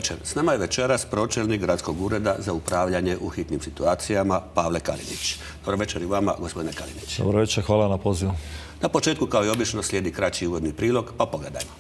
večer. S nama je večeras pročelnik Gradskog ureda za upravljanje u hitnim situacijama Pavle Kalinić. Dobro večer i vama, gospodine Kalinić. Dobro večer, hvala na pozivu. Na početku, kao i obično, slijedi kraći uvodni prilog, pa pogledajmo.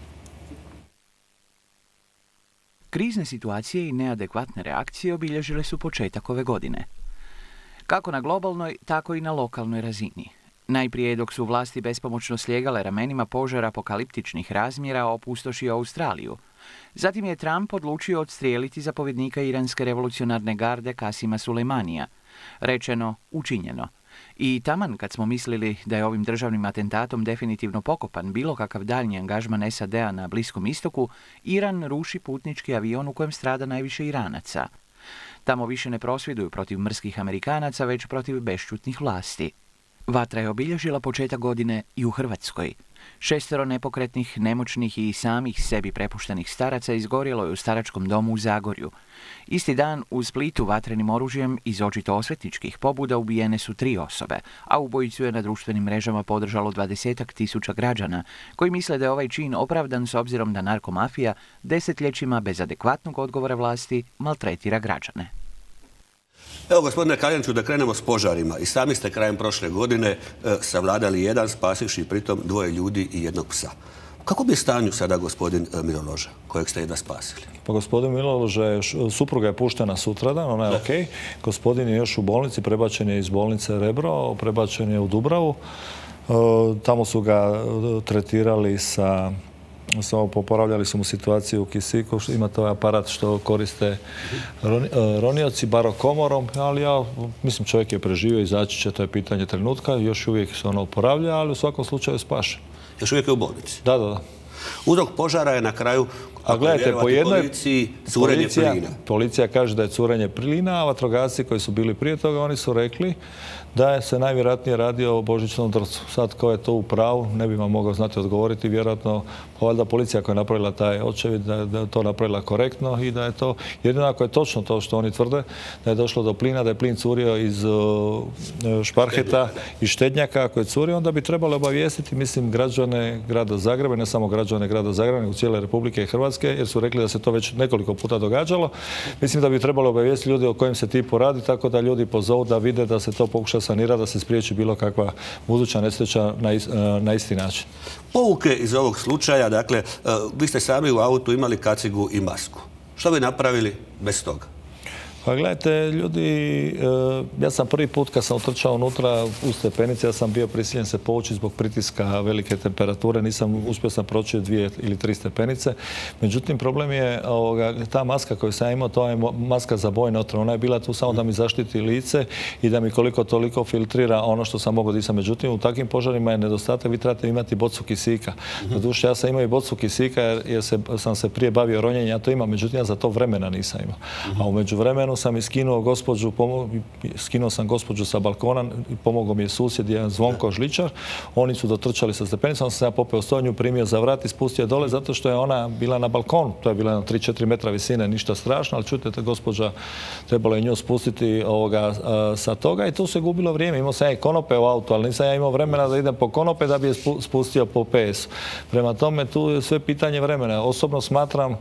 Krizne situacije i neadekvatne reakcije obilježile su početak ove godine. Kako na globalnoj, tako i na lokalnoj razini. Najprije, dok su vlasti bespomoćno slijegale ramenima, požar apokaliptičnih razmjera opustošio Australiju. Zatim je Trump odlučio odstrijeliti zapovjednika iranske revolucionarne garde Kasima Sulejmanija. Rečeno, učinjeno. I taman kad smo mislili da je ovim državnim atentatom definitivno pokopan bilo kakav daljnji angažman SAD-a na Bliskom istoku, Iran ruši putnički avion u kojem strada najviše Iranaca. Tamo više ne prosvjeduju protiv mrskih Amerikanaca, već protiv bešćutnih vlasti. Vatra je obilježila početak godine i u Hrvatskoj. 6 nepokretnih, nemoćnih i samih sebi prepuštenih staraca izgorjelo je u staračkom domu u Zagorju. Isti dan u Splitu vatrenim oružjem iz očito osvetničkih pobuda ubijene su 3 osobe, a ubojicu je na društvenim mrežama podržalo 20.000 građana, koji misle da je ovaj čin opravdan s obzirom da narkomafija desetljećima bez adekvatnog odgovora vlasti maltretira građane. Evo, gospodine Kaliniću, da krenemo s požarima. I sami ste krajem prošle godine savladali jedan, spasivši pritom 2 ljudi i 1 psa. Kako bi je stanju sada gospodin Miloloža, kojeg ste jedva spasili? Pa gospodin Miloloža, supruga je puštena sutradan, ona je okej. Gospodin je još u bolnici, prebačen je iz bolnice Rebro, prebačen je u Dubravu. Tamo su ga tretirali popravljali su mu situaciju u kisiku, imate ovaj aparat što koriste ronioci, barokomorom, ali ja mislim čovjek je preživio, izaći će, to je pitanje trenutka, još uvijek se ono oporavlja, ali u svakom slučaju spašen. Još uvijek je u bolnici? Da. Uzrok požara je na kraju, a gledajte, po jednoj policiji, curenje plina. Policija kaže da je curenje plina, a vatrogasci koji su bili prije toga, oni su rekli da se najvjerojatnije radi o božićnom drcu. Sad, ko je to u pravu, ne bi vam mogao znati odgovoriti. Vjerojatno, valjda policija koja je napravila taj očevid, da je to napravila korektno i da je to, jedino ako je točno to što oni tvrde, da je došlo do plina, da je plin curio iz šparheta i štednjaka. Ako je curio, onda bi trebalo obavijestiti, mislim, građane grada Zagreba, ne samo građane grada Zagreba, nego cijele Republike Hrvatske, jer su rekli da se to već nekoliko puta događalo. Mislim da bi trebalo obavijestiti ljudi o kojem se tipu radi, tako da ljudi pozovu da vide da se to pokuša sanira, da se spriječi bilo kakva buduća nesreća na isti način. Pouke iz ovog slučaja, dakle, vi ste sami u autu imali kacigu i masku. Što bi napravili bez toga? Pa gledajte, ljudi, ja sam prvi put kad sam utrčao unutra u stepenice, ja sam bio prisiljen se povući zbog pritiska velike temperature, uspio sam proći 2 ili 3 stepenice. Međutim, problem je ta maska koju sam imao, to je maska za bojne otrove. Ona je bila tu samo da mi zaštiti lice i da mi koliko toliko filtrira ono što sam mogao disati. Međutim, u takvim požarima je nedostatak, vi trebate imati bocu kisika. Doduše, ja sam imao i bocu kisika jer sam se prije bavio ronjenjem, ja to imam, međutim, ja za to vremena nisam imao. A u međuvremenu sam skinuo sam gospođu sa balkona i pomogao mi je susjed, jedan Zvonko Žličar. Oni su dotrčali sa stepenicom, sam ja popeo stonju, primio za vrat i spustio dole zato što je ona bila na balkonu. To je bila na 3-4 metra visine, ništa strašno, ali čujte, gospođa, trebalo je nju spustiti sa toga i tu se gubilo vrijeme. Imao sam ja i konope u autu, ali nisam ja imao vremena da idem po konope da bi je spustio po PS-u. Prema tome, tu je sve pitanje vremena. Osobno smatram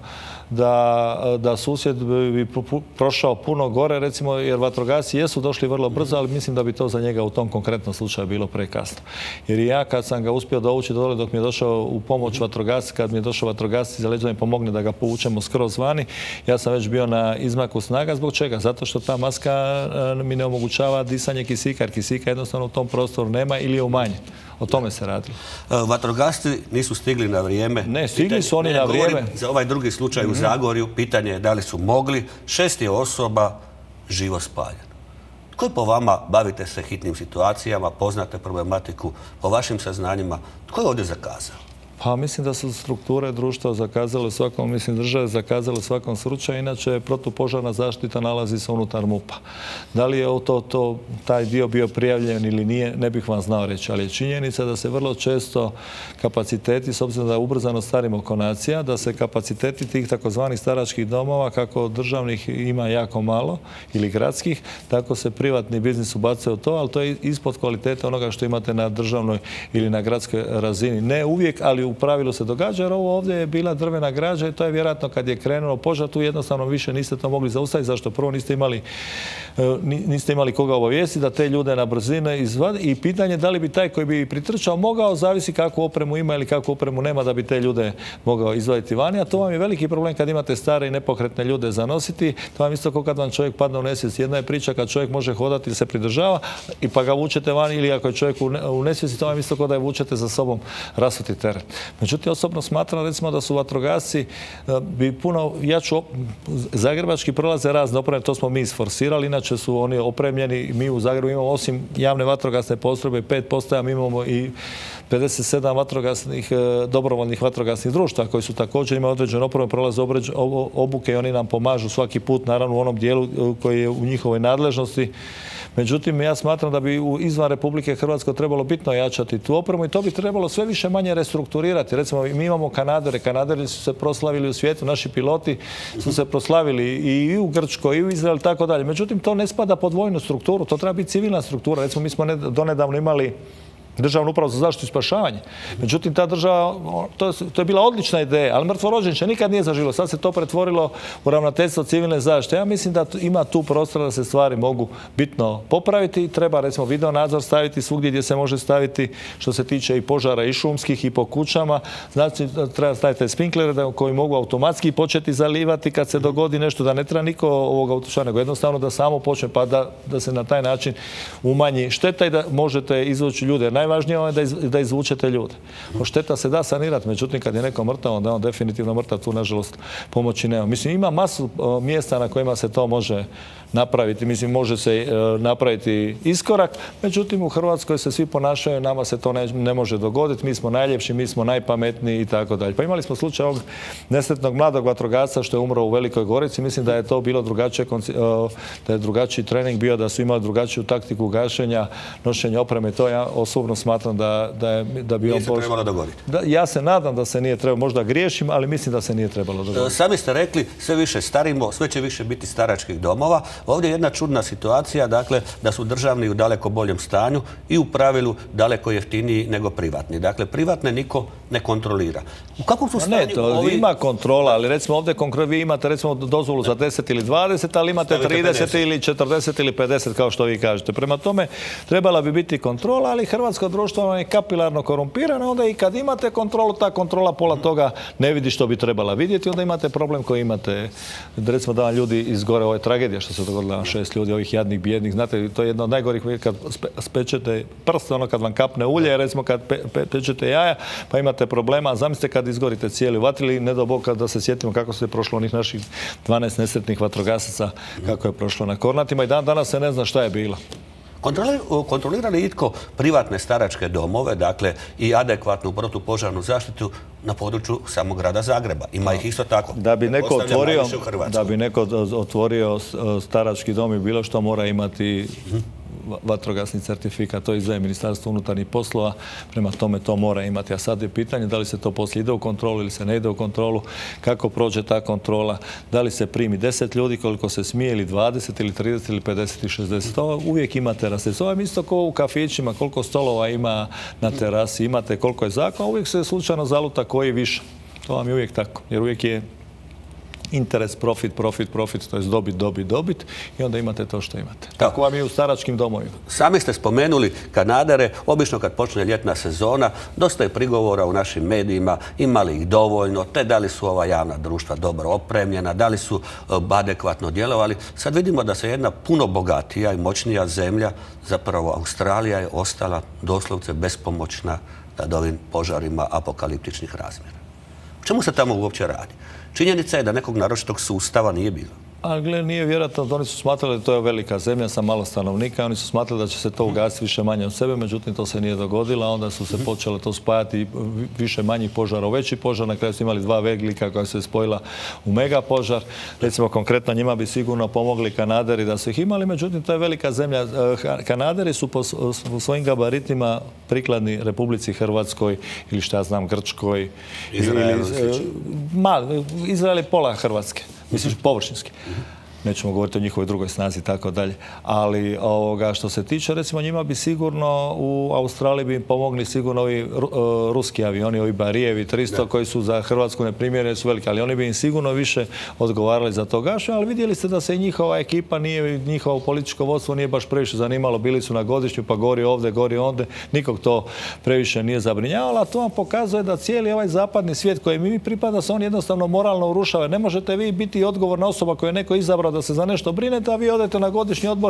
da susjed bi prošao puno gore, recimo, jer vatrogasci jesu došli vrlo brzo, ali mislim da bi to za njega u tom konkretnom slučaju bilo prekasno. Jer i ja kad sam ga uspio dovući dole dok mi je došao u pomoć vatrogasci, kad mi je došao vatrogasci za leđa mi pomogne da ga povučemo skroz vani, ja sam već bio na izmaku snaga. Zbog čega? Zato što ta maska mi ne omogućava disanje kisika, jer kisika jednostavno u tom prostoru nema ili je umanjen. O tome se radi. Vatrogasci nisu stigli na vrijeme. Ne, stigli su oni na vrijeme. Za ovaj drugi slučaj u Zagorju, pitanje je da li su mogli. 6 je osoba živo spaljeno. Tko je po vama, bavite se hitnim situacijama, poznate problematiku, po vašim saznanjima, tko je ovdje zakazao? Pa mislim da su strukture društva zakazale svakom, mislim države zakazale svakom slučaju, inače protupožarna zaštita nalazi se unutar MUP-a. Da li je taj dio bio prijavljen ili nije, ne bih vam znao reći, ali je činjenica da se vrlo često kapaciteti, s obzirom da ubrzano starimo konacija, da se kapaciteti tih takozvanih staračkih domova, kako državnih ima jako malo ili gradskih, tako se privatni biznis ubacuje u to, ali to je ispod kvalitete onoga što imate na državnoj ili na gradskoj razini. Ne uvijek, ali u pravilu se događa, jer ovo ovdje je bila drvena građa i to je vjerojatno kad je krenulo požar, tu jednostavno više niste to mogli zaustaviti. Zašto? Prvo niste imali koga obavijestiti da te ljude na brzine izvadi i pitanje da li bi taj koji bi pritrčao mogao, zavisi kakvu opremu ima ili kakvu opremu nema da bi te ljude mogao izvaditi vani, a to vam je veliki problem kad imate stare i nepokretne ljude zanositi. To vam isto kao kad vam čovjek padne u nesvijest. Jedna je priča kad čovjek može hodati ili se pridržava i pa ga vučete vani, ili ako je čovjek u nesvijesti, to vam isto kao da je vučete za sobom rasuti teret. Međutim, osobno smatram recimo da su vatrogasci bi puno jaču, zagrebački prolaze razne opreme, to smo mi isforsirali, inače su oni opremljeni. Mi u Zagrebu imamo osim javne vatrogasne postrojbe 5 postaja, mi imamo i 57 vatrogasnih, dobrovoljnih vatrogasnih društva koji su također imaju određenu opremu, prolaze obuke i oni nam pomažu svaki put, naravno u onom dijelu koji je u njihovoj nadležnosti. Međutim, ja smatram da bi izvan Republike Hrvatske trebalo bitno jačati tu opremu i to bi trebalo sve više manje restrukturirati. Recimo, mi imamo kanadere. Kanaderi su se proslavili u svijetu, naši piloti su se proslavili i u Grčkoj, i u Izrael, tako dalje. Međutim, to ne spada pod vojnu strukturu, to treba biti civilna struktura. Recimo, mi smo donedavno imali Državnu upravu za zaštitu i spašavanje. Međutim, ta država, to je bila odlična ideja, ali mrtvorođenče nikad nije zaživjelo. Sad se to pretvorilo u ravnateljstvo civilne zaštite. Ja mislim da ima tu prostora da se stvari mogu bitno popraviti i treba, recimo, video nadzor staviti svugdje gdje se može staviti, što se tiče i požara i šumskih i po kućama. Znači, treba staviti sprinklere koji mogu automatski početi zalivati kad se dogodi nešto, da ne treba niko ovoga utušati, nego jednostavno da samo počne, pa da se na taj način umanji šteta i da možete izvući ljude. Najvažnije je da izvučete ljude. Šteta se da sanirati, međutim kad je neko mrtav, onda je on definitivno mrtav, tu nažalost pomoći nema. Mislim, ima masu mjesta na kojima se to može napraviti. Mislim, može se napraviti iskorak, međutim u Hrvatskoj se svi ponašaju, nama se to ne može dogoditi, mi smo najljepši, mi smo najpametniji i tako dalje. Pa imali smo slučaj ovog nesretnog mladog vatrogasca što je umro u Velikoj Gorici. Mislim da je to bilo drugačije, da je drugačiji trening bio, da su imali drugačiju taktiku gašenja, nošenja opreme. To ja osobno smatram da bi on... Nije se trebalo dogoditi. Ja se nadam da se nije trebalo, možda griješim, ali mislim da se nije trebalo dogoditi. Sami ste rekli, sve više starimo, sve će više biti staračkih domova. Ovdje je jedna čudna situacija, dakle, da su državni u daleko boljem stanju i u pravilu daleko jeftiniji nego privatni. Dakle, privatne niko ne kontrolira. U kakvom su stanju ovi... Ima kontrola, ali recimo ovdje vi imate recimo dozvolu za 10 ili 20, ali imate 30 ili 40 ili 50, kao što vi kažete. Prema tome, trebala bi biti kontrola, ali hrvatsko društvo je kapilarno korumpirano, onda i kad imate kontrolu, ta kontrola pola toga ne vidi što bi trebala vidjeti, onda imate problem koji imate. Recimo da vam ljudi izgore, ovo je tragedija što se dogodila 6 ljudi, ovih jadnih, bijednih. Znate, to je jedno od najgorih kad spečete prst, ono kad vam kapne ulje, recimo kad pečete jaja, pa imate problema. Zamislite kad izgorite cijeli vatri, ne do Boga da se sjetimo kako se je prošlo onih naših 12 nesretnih vatrogasaca, kako je prošlo na Kornatima i danas se ne zna šta je bilo. Kontrolira li itko privatne staračke domove, dakle i adekvatnu protupožarnu zaštitu na području samog grada Zagreba? Ima ih isto tako. Da bi neko otvorio starački dom i bilo što, mora imati vatrogasni certifikat, to izdaje Ministarstvo unutarnjih poslova, prema tome to mora imati. A sad je pitanje da li se to poslije ide u kontrolu ili se ne ide u kontrolu, kako prođe ta kontrola, da li se primi 10 ljudi koliko se smije ili 20 ili 30 ili 50 i 60. To uvijek imate raste. Ovo je isto kao u kafićima, koliko stolova ima na terasi, imate koliko je zakona, uvijek se slučajno zaluta koji više. To vam je uvijek tako, jer uvijek je interes, profit, to je dobit i onda imate to što imate. Tako vam je u staračkim domovima. Sami ste spomenuli Kanadere, obično kad počne ljetna sezona, dosta je prigovora u našim medijima, ima li ih dovoljno, te da li su ova javna društva dobro opremljena, da li su adekvatno djelovali. Sad vidimo da se jedna puno bogatija i moćnija zemlja, zapravo Australija, je ostala doslovce bespomoćna nad ovim požarima apokaliptičnih razmjera. O čemu se tamo uopće radi? Činjenica je da nekog naročitog sustava nije bilo. Ali gled, nije vjerojatno, oni su smatrali da to je velika zemlja sa malo stanovnika, oni su smatrali da će se to ugasiti više manje od sebe, međutim to se nije dogodilo, onda su se počele to spajati više manjih požara u veći požar, na kraju su imali 2 veglika koja se spojila u mega požar. Recimo konkretno njima bi sigurno pomogli Kanaderi da su ih imali, međutim to je velika zemlja. Kanaderi su po svojim gabaritima prikladni Republici Hrvatskoj ili šta ja znam Grčkoj. Izrael je pola Hrvatske. Mislim, površinski. nećemo govoriti o njihovoj drugoj snazi i tako dalje. Ali što se tiče, recimo njima bi sigurno u Australiji bi im pomogli sigurno ovi ruski avioni, ovi Barijevi 300 koji su za Hrvatsku neprimjereni, su veliki, ali oni bi im sigurno više odgovarali za to gašenje, ali vidjeli ste da se i njihova ekipa, njihovo političko vodstvo nije baš previše zanimalo, bili su na godišnju pa gori ovdje, gori ondje, nikog to previše nije zabrinjavalo, a to vam pokazuje da cijeli ovaj zapadni svijet koji mi pripada se on jednostavno moralno urušava. Ne možete vi biti odgovorna osoba koju je neko izabrao da se za nešto brinete, a vi odete na godišnji odbor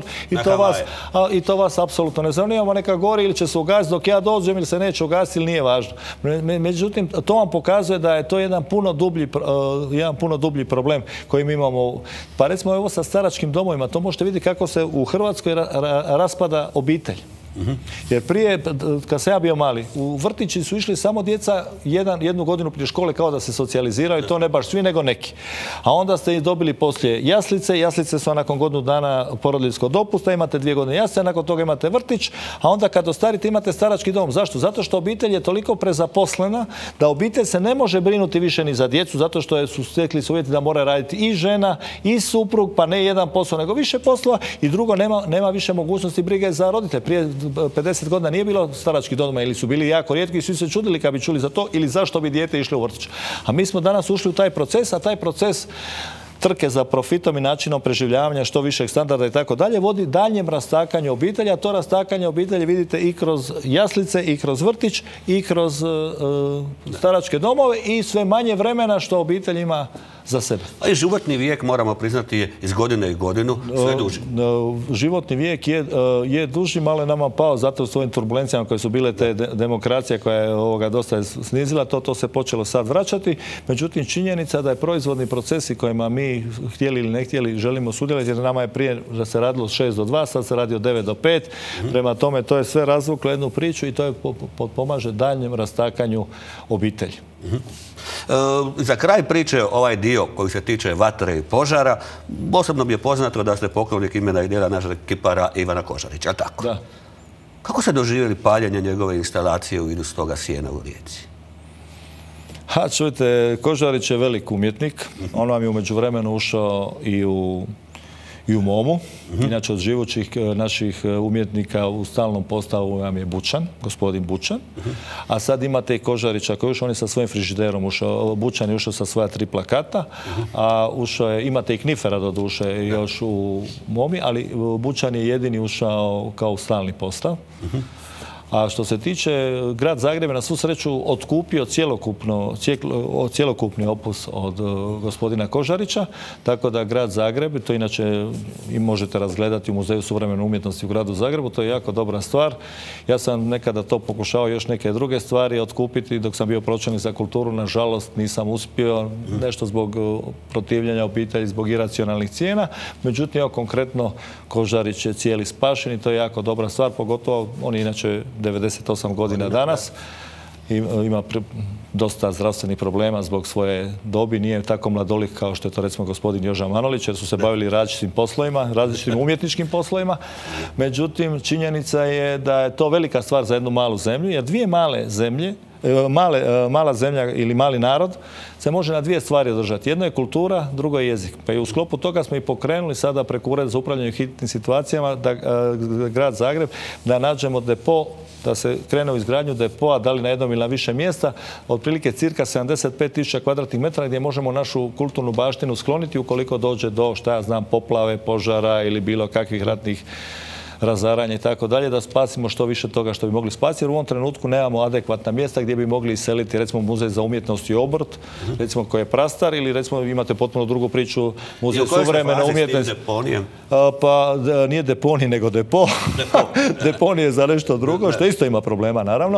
i to vas apsolutno ne zanima, neka gori ili će se ugasiti dok ja dođem ili se neće ugasiti ili nije važno. Međutim, to vam pokazuje da je to jedan puno dublji problem koji mi imamo. Pa recimo ovo sa staračkim domovima, to možete vidjeti kako se u Hrvatskoj raspada obitelj. Jer prije, kad sam ja bio mali, u vrtići su išli samo djeca jednu godinu prije škole kao da se socijaliziraju, i to ne baš svi, nego neki. A onda ste ih dobili poslije jaslice, jaslice su nakon godinu dana porodiljskog dopusta, imate 2 godine jaslice, nakon toga imate vrtić, a onda kad ostarite imate starački dom. Zašto? Zato što obitelj je toliko prezaposlena da obitelj se ne može brinuti više ni za djecu, zato što su stekli su uvjeti da mora raditi i žena i suprug, pa ne jedan posao, nego više poslova, i drugo, nema više mogućnosti brige za roditelje. Prije 50 godina nije bilo staračkih doma ili su bili jako rijetki i svi se čudili kad bi čuli za to ili zašto bi dijete išlo u vrtić. A mi smo danas ušli u taj proces, a taj proces trke za profitom i načinom preživljavanja što višeg standarda i tako dalje vodi daljem rastakanju obitelji, a to rastakanje obitelji vidite i kroz jaslice i kroz vrtić i kroz staračke domove i sve manje vremena što obitelj ima za sebe. A i životni vijek, moramo priznati, je iz godine i godinu sve duži. Životni vijek je duži, malo je nama pao zato u svojim turbulencijama koje su bile te demokracije koja je dosta snizila, to se počelo sad vraćati. Međutim, činjenica da je proizvodni procesi kojima mi htjeli ili ne htjeli želimo sudjelovati, jer nama je prije da se radilo od 6 do 2, sad se radi od 9 do 5. Prema tome, to je sve razvuklo jednu priču i to je pomaže daljnjem rastakanju obitelji. Za kraj priče, ovaj dio koji se tiče vatre i požara, osobno mi je poznato da ste pokrovnik imena i djela našeg kipara Ivana Kožarića, tako? Da. Kako ste doživjeli paljenje njegove instalacije u vidu stoga sjena u Rijeci? Čujte, Kožarić je velik umjetnik. On vam je u međuvremenu ušao i u MOMU. Inače, od živućih naših umjetnika u stalnom postavu vam je Bučan, gospodin Bučan. A sad imate i Kožarića koji je ušao, on je sa svojim frižiderom ušao. Bučan je ušao sa svoja 3 plakata, a imate i Knifera doduše još u MOMI, ali Bučan je jedini ušao kao u stalni postav. A što se tiče, grad Zagreb je na svu sreću otkupio cjelokupni opus od gospodina Kožarića, tako da grad Zagreb, to inače i možete razgledati u Muzeju suvremene umjetnosti u gradu Zagrebu, to je jako dobra stvar. Ja sam nekada to pokušao još neke druge stvari otkupiti dok sam bio pročelnik za kulturu, nažalost nisam uspio, nešto zbog protivljenja obitelji, zbog iracionalnih cijena. Međutim, evo konkretno Kožarić je cijeli spašen i to je jako dobra stvar, pogotovo on je inače 98 godina danas. Ima dosta zdravstvenih problema zbog svoje dobi. Nije tako mladolik kao što je to recimo gospodin Joža Manolić, jer su se bavili različitim poslovima, različitim umjetničkim poslovima. Međutim, činjenica je da je to velika stvar za jednu malu zemlju, jer dvije male zemlje, mala zemlja ili mali narod se može na 2 stvari održati. Jedno je kultura, drugo je jezik. Pa i u sklopu toga smo i pokrenuli sada preko Ureda za upravljanje hitnim situacijama grad Zagreb da nađemo depo, da se krene u izgradnju depoa, da li na jednom ili na više mjesta, otprilike cirka 75.000 kvadratnih metara gdje možemo našu kulturnu baštinu skloniti ukoliko dođe do, poplave, požara ili bilo kakvih ratnih razaranja i tako dalje, da spasimo što više toga što bi mogli spasiti, jer u ovom trenutku nemamo adekvatna mjesta gdje bi mogli iseliti, recimo Muzej za umjetnost i obrt, recimo koji je prastar, ili recimo imate potpuno drugu priču, Muzej suvremene umjetnosti. Pa nije deponij, nego depo. Deponij je za nešto drugo, što isto ima problema, naravno.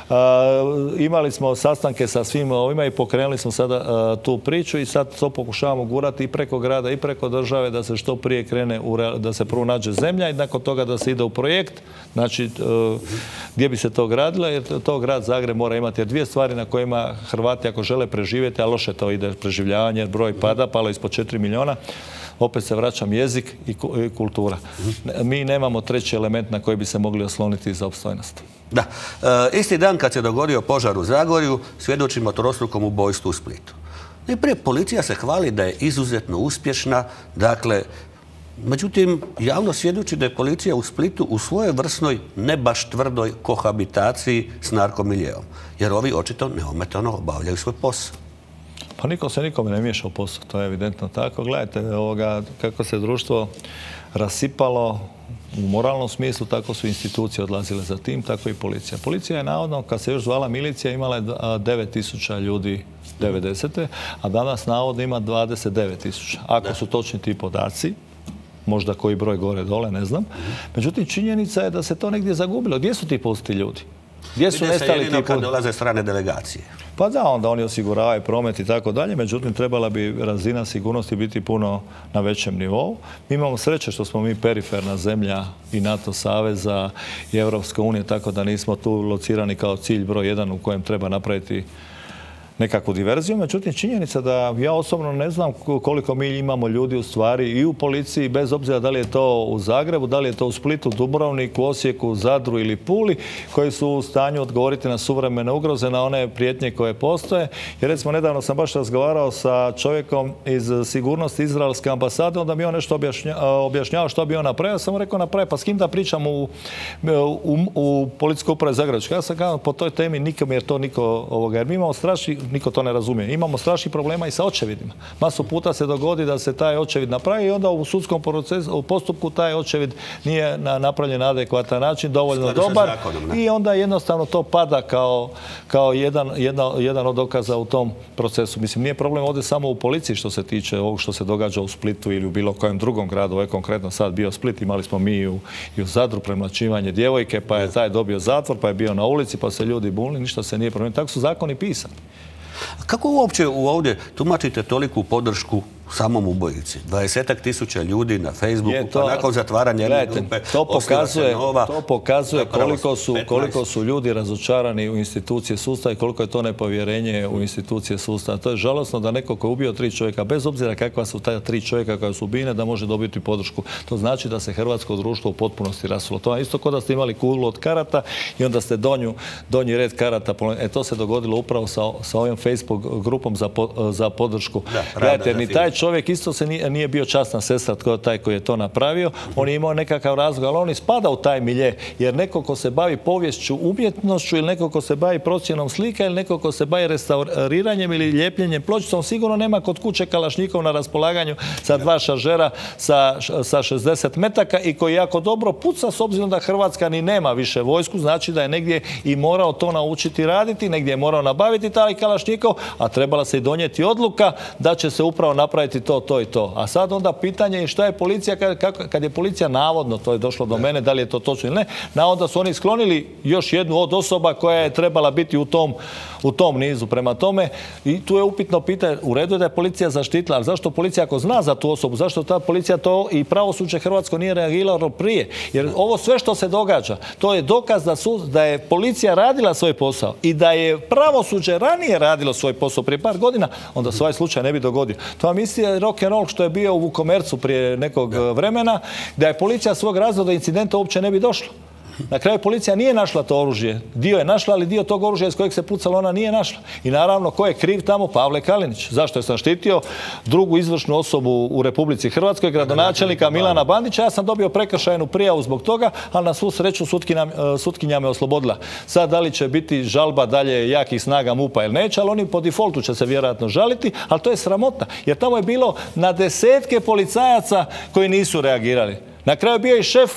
Imali smo sastanke sa svim ovima i pokrenuli smo sada tu priču i sad to pokušavamo gurati i preko grada i preko države da se što prije krene, da se prvo nađe zemlja i nakon toga da se ide u projekt, znači gdje bi se to gradilo, jer to grad Zagreb mora imati. Jer 2 stvari na kojima Hrvati ako žele preživjeti, a loše to ide preživljavanje, broj pada, palo ispod 4 milijuna, opet se vraćam jezik i kultura. Mi nemamo treći element na koji bi se mogli osloniti za opstojnost. Da. Isti dan kad se dogodio požar u Zagorju, svjedočimo trostrukom ubojstvu u Splitu. Najprije, policija se hvali da je izuzetno uspješna, dakle, međutim, javno svjedoči da je policija u Splitu u svojevrsnoj, ne baš tvrdoj kohabitaciji s narkomiljeom, jer ovi očito neometano obavljaju svoj posao. Pa niko se nikome ne miješa u posao, to je evidentno tako. Gledajte, kako se društvo rasipalo u moralnom smislu, tako su institucije odlazile za tim, tako i policija. Policija je navodno, kad se još zvala milicija, imala je 9.000 ljudi 90. a danas navodno ima 29.000. Ako su točni ti podaci, možda koji broj gore dole, ne znam. Međutim, činjenica je da se to negdje zagubilo. Gdje su ti pusti ljudi? Gdje su nestali ti pusti? Jedino kad dolaze strane delegacije. Pa da, onda oni osiguravaju promet i tako dalje, međutim trebala bi razina sigurnosti biti puno na većem nivou. Mi imamo sreće što smo mi periferna zemlja i NATO saveza i Europske unije, tako da nismo tu locirani kao cilj broj 1 u kojem treba napraviti nekakvu diverziju. Međutim, činjenica da ja osobno ne znam koliko mi imamo ljudi u stvari i u policiji, bez obzira da li je to u Zagrebu, da li je to u Splitu, Dubrovniku, Osijeku, Zadru ili Puli, koji su u stanju odgovoriti na suvremene ugroze, na one prijetnje koje postoje. Jer recimo, nedavno sam baš razgovarao sa čovjekom iz sigurnosti izraelske ambasade, onda mi on nešto objašnjavao što bi on napravio. Sam mu rekao, napravio, pa s kim da pričam u policijskoj upravi Zagrebačkoj. Ja sam kao po toj temi nikom, jer to niko, jer mi imamo niko to ne razumije. Imamo strašnih problema i sa očevidima. Masu puta se dogodi da se taj očevid napravi i onda u sudskom postupku taj očevid nije napravljen na adekvatan način, dovoljno dobar i onda jednostavno to pada kao jedan od dokaza u tom procesu. Mislim, nije problem ovdje samo u policiji što se tiče ovog što se događa u Splitu ili u bilo kojem drugom gradu. Ovo je konkretno sad bio Split, imali smo mi i u Zadru premlaćivanje djevojke, pa je taj dobio zatvor, pa je bio na ulici, pa se ljudi bunili, ništa se nije promijenilo. Tako su zakoni pisani. Kako uopće ovdje tumačite toliku podršku samom ubojici? 20.000 ljudi na Facebooku, pa nakon zatvaranja jedne grupe osniva se nova. To pokazuje koliko su ljudi razočarani u institucije sustava i koliko je to nepovjerenje u institucije sustava. To je žalosno da neko ko je ubio 3 čovjeka, bez obzira kakva su ta 3 čovjeka koja su ubijene, da može dobiti podršku. To znači da se hrvatsko društvo u potpunosti rasulo. To je isto kao da ste imali kuglu od karata i onda ste donji red karata. To se dogodilo upravo sa ovim Facebook grupom za podršku. Gledajte, ni taj čovjek isto se nije bio časna sestra taj koji je to napravio. On je imao nekakav razlog, ali on ispada u taj milje. Jer neko ko se bavi poviješću, umjetnošću ili neko ko se bavi procjenom slika ili neko ko se bavi restauriranjem ili ljepljenjem pločicom, sigurno nema kod kuće kalašnjikov na raspolaganju sa 2 šaržera sa 60 metaka i koji jako dobro puca, s obzirom da Hrvatska ni nema više vojsku, znači da je negdje i morao to naučiti raditi, negdje je morao nabaviti taj kalašnjikov, a trebala se i donijeti odluka da će se upravo napraviti to i to. A sad onda pitanje je šta je policija, kad je policija navodno, to je došlo do mene, da li je to točno ili ne, navodno su oni sklonili još jednu od osoba koja je trebala biti u tom nizu. Prema tome, i tu je upitno pitanje, u redu je da je policija zaštitila, ali zašto policija ako zna za tu osobu, zašto ta policija to i pravosuđe hrvatsko nije reagiralo prije? Jer ovo sve što se događa, to je dokaz da je policija radila svoj posao i da je pravosuđe ranije radilo svoj posao prije par godina, onda se ovaj slučaj ne bi dogodio. To vam isti rock and roll što je bio u Vukomercu prije nekog vremena, da je policija svog razloga incidenta uopće ne bi došlo. Na kraju policija nije našla to oružje. Dio je našla, ali dio tog oružja iz kojeg se pucalo ona nije našla. I naravno, ko je kriv tamo? Pavle Kalinić. Zašto je sam štitio drugu izvršnu osobu u Republici Hrvatskoj, gradonačelnika Milana Bandića? Ja sam dobio prekršajnu prijavu zbog toga, ali na svu sreću sutkinja me oslobodila. Sad, da li će biti žalba dalje jakih snaga MUP-a ili neće, ali oni po defaultu će se vjerojatno žaliti, ali to je sramotno. Jer tamo je bilo na desetke policajaca koji nisu reagirali. Na kraju bio i šef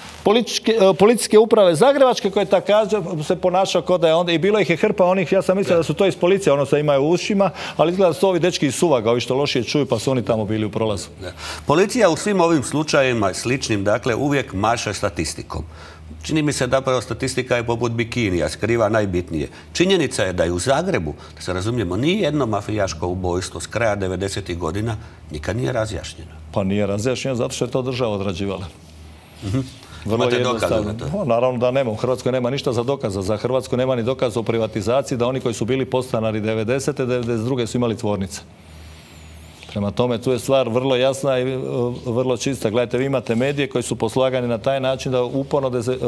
policijske uprave Zagrebačke koje također se ponašao kao da je onda, i bilo ih je hrpa onih, ja sam mislio da su to iz policije, ono se imaju u ušima, ali izgleda da su ovi dečki iz Suvaga, ovi što lošije čuju, pa su oni tamo bili u prolazu. Policija u svim ovim slučajevima sličnim, dakle, uvijek maše statistikom. Čini mi se da pravo statistika je poput bikinija, skriva najbitnije. Činjenica je da je u Zagrebu, da se razumijemo, ni jedno mafijaško ubojstvo s kraja 90. godina nikad nije razjašnjeno. Pa nije razjašnjeno zato što je to država odrađivala. Vrlo jednostavno. Naravno da nema. U Hrvatskoj nema ništa za dokaza. Za Hrvatsku nema ni dokaza o privatizaciji, da oni koji su bili podstanari 90. 92. su imali tvornice. Prema tome, tu je stvar vrlo jasna i vrlo čista. Gledajte, vi imate medije koji su poslagani na taj način da uporno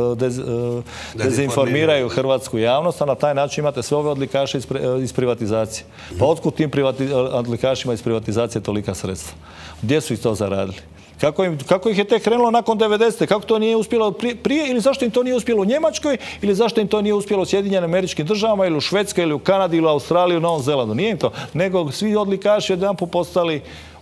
dezinformiraju hrvatsku javnost, a na taj način imate sve ove odlikaše iz privatizacije. Pa otkud tim odlikašima iz privatizacije tolika sredstva? Gdje su ih to zaradili? Kako ih je tek krenulo nakon 90. Kako to nije uspjelo prije ili zašto im to nije uspjelo u Njemačkoj ili zašto im to nije uspjelo u Sjedinjenim Američkim Državama ili u Švedskoj ili u Kanadi ili u Australiji ili u Novom Zelandu? Nije im to. Nego svi odlikaši jedanput postali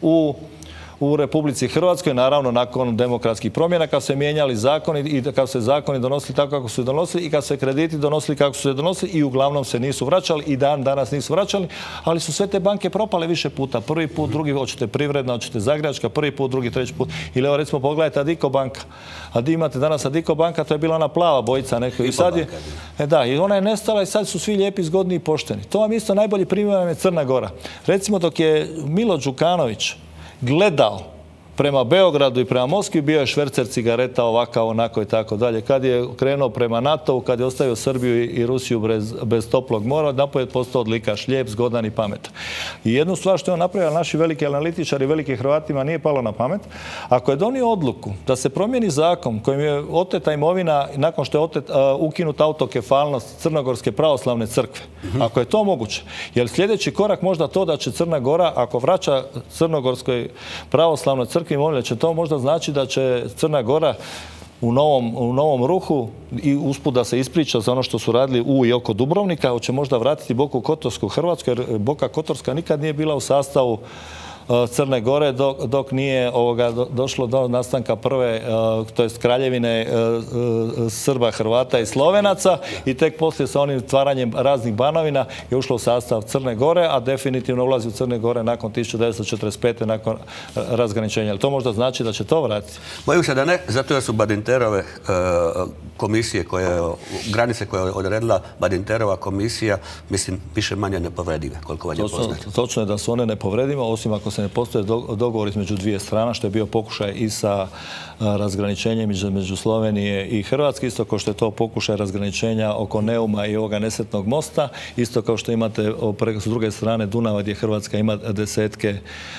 u Republici Hrvatskoj, naravno nakon demokratskih promjena, kad se mijenjali zakoni i kad se zakoni donosili tako kako su se donosili i kad se krediti donosili kako su se donosili i uglavnom se nisu vraćali i danas nisu vraćali, ali su sve te banke propale više puta. Prvi put, drugi, hoćete Privredna, hoćete Zagrebačka, prvi put, drugi, treći put. Ili evo recimo pogledajte Addiko banka. A di imate danas Addiko banka, to je bila ona plava bojica neka. I sad je, i ona je nestala i sad su svi lijepi, zgodni i pošteni. To vam isto najbolji primjer je Crna Gora. Recimo dok je Milo Đukanović gledao prema Beogradu i prema Moskvi, bio je švercer cigareta ovakav, onako i tako dalje. Kad je krenuo prema NATO-u, kad je ostavio Srbiju i Rusiju bez toplog mora, napojed postao odlikaš, lijep, zgodan i pametan. I jednu stvar što je on napravio, naši veliki analitičari, veliki Hrvatima nije palo na pamet, ako je donio odluku da se promijeni zakon kojim je oteta imovina nakon što je ukinuta autokefalnost Crnogorske pravoslavne crkve, ako je to moguće, jer sljedeći korak možda to da će Crna Gora, ako vraća Crnogorskoj pravoslavnoj crkvi imovine, će to možda znači da će Crna Gora u novom ruhu i usput da se ispriča za ono što su radili u i oko Dubrovnika, će možda vratiti Boku Kotorsku u Hrvatsku, jer Boka Kotorska nikad nije bila u sastavu Crne Gore dok nije došlo do nastanka prve, to jest kraljevine Srba, Hrvata i Slovenaca i tek poslije sa onim stvaranjem raznih banovina je ušlo u sastav Crne Gore, a definitivno ulazi u Crne Gore nakon 1945. nakon razgraničenja. Ali to možda znači da će to vratiti? Bojim se da ne, zato jer su Badinterove komisije, granice koje je odredila Badinterova komisija, mislim, više manje nepovredive, koliko vam je poznato. Točno je da su one nepovredive, osim ako se ne postoje dogovor između dvije strana, što je bio pokušaj i sa razgraničenjem između Slovenije i Hrvatske, isto kao što je to pokušaj razgraničenja oko Neuma i ovoga nesretnog mosta, isto kao što imate s druge strane Dunava gdje Hrvatska ima desetke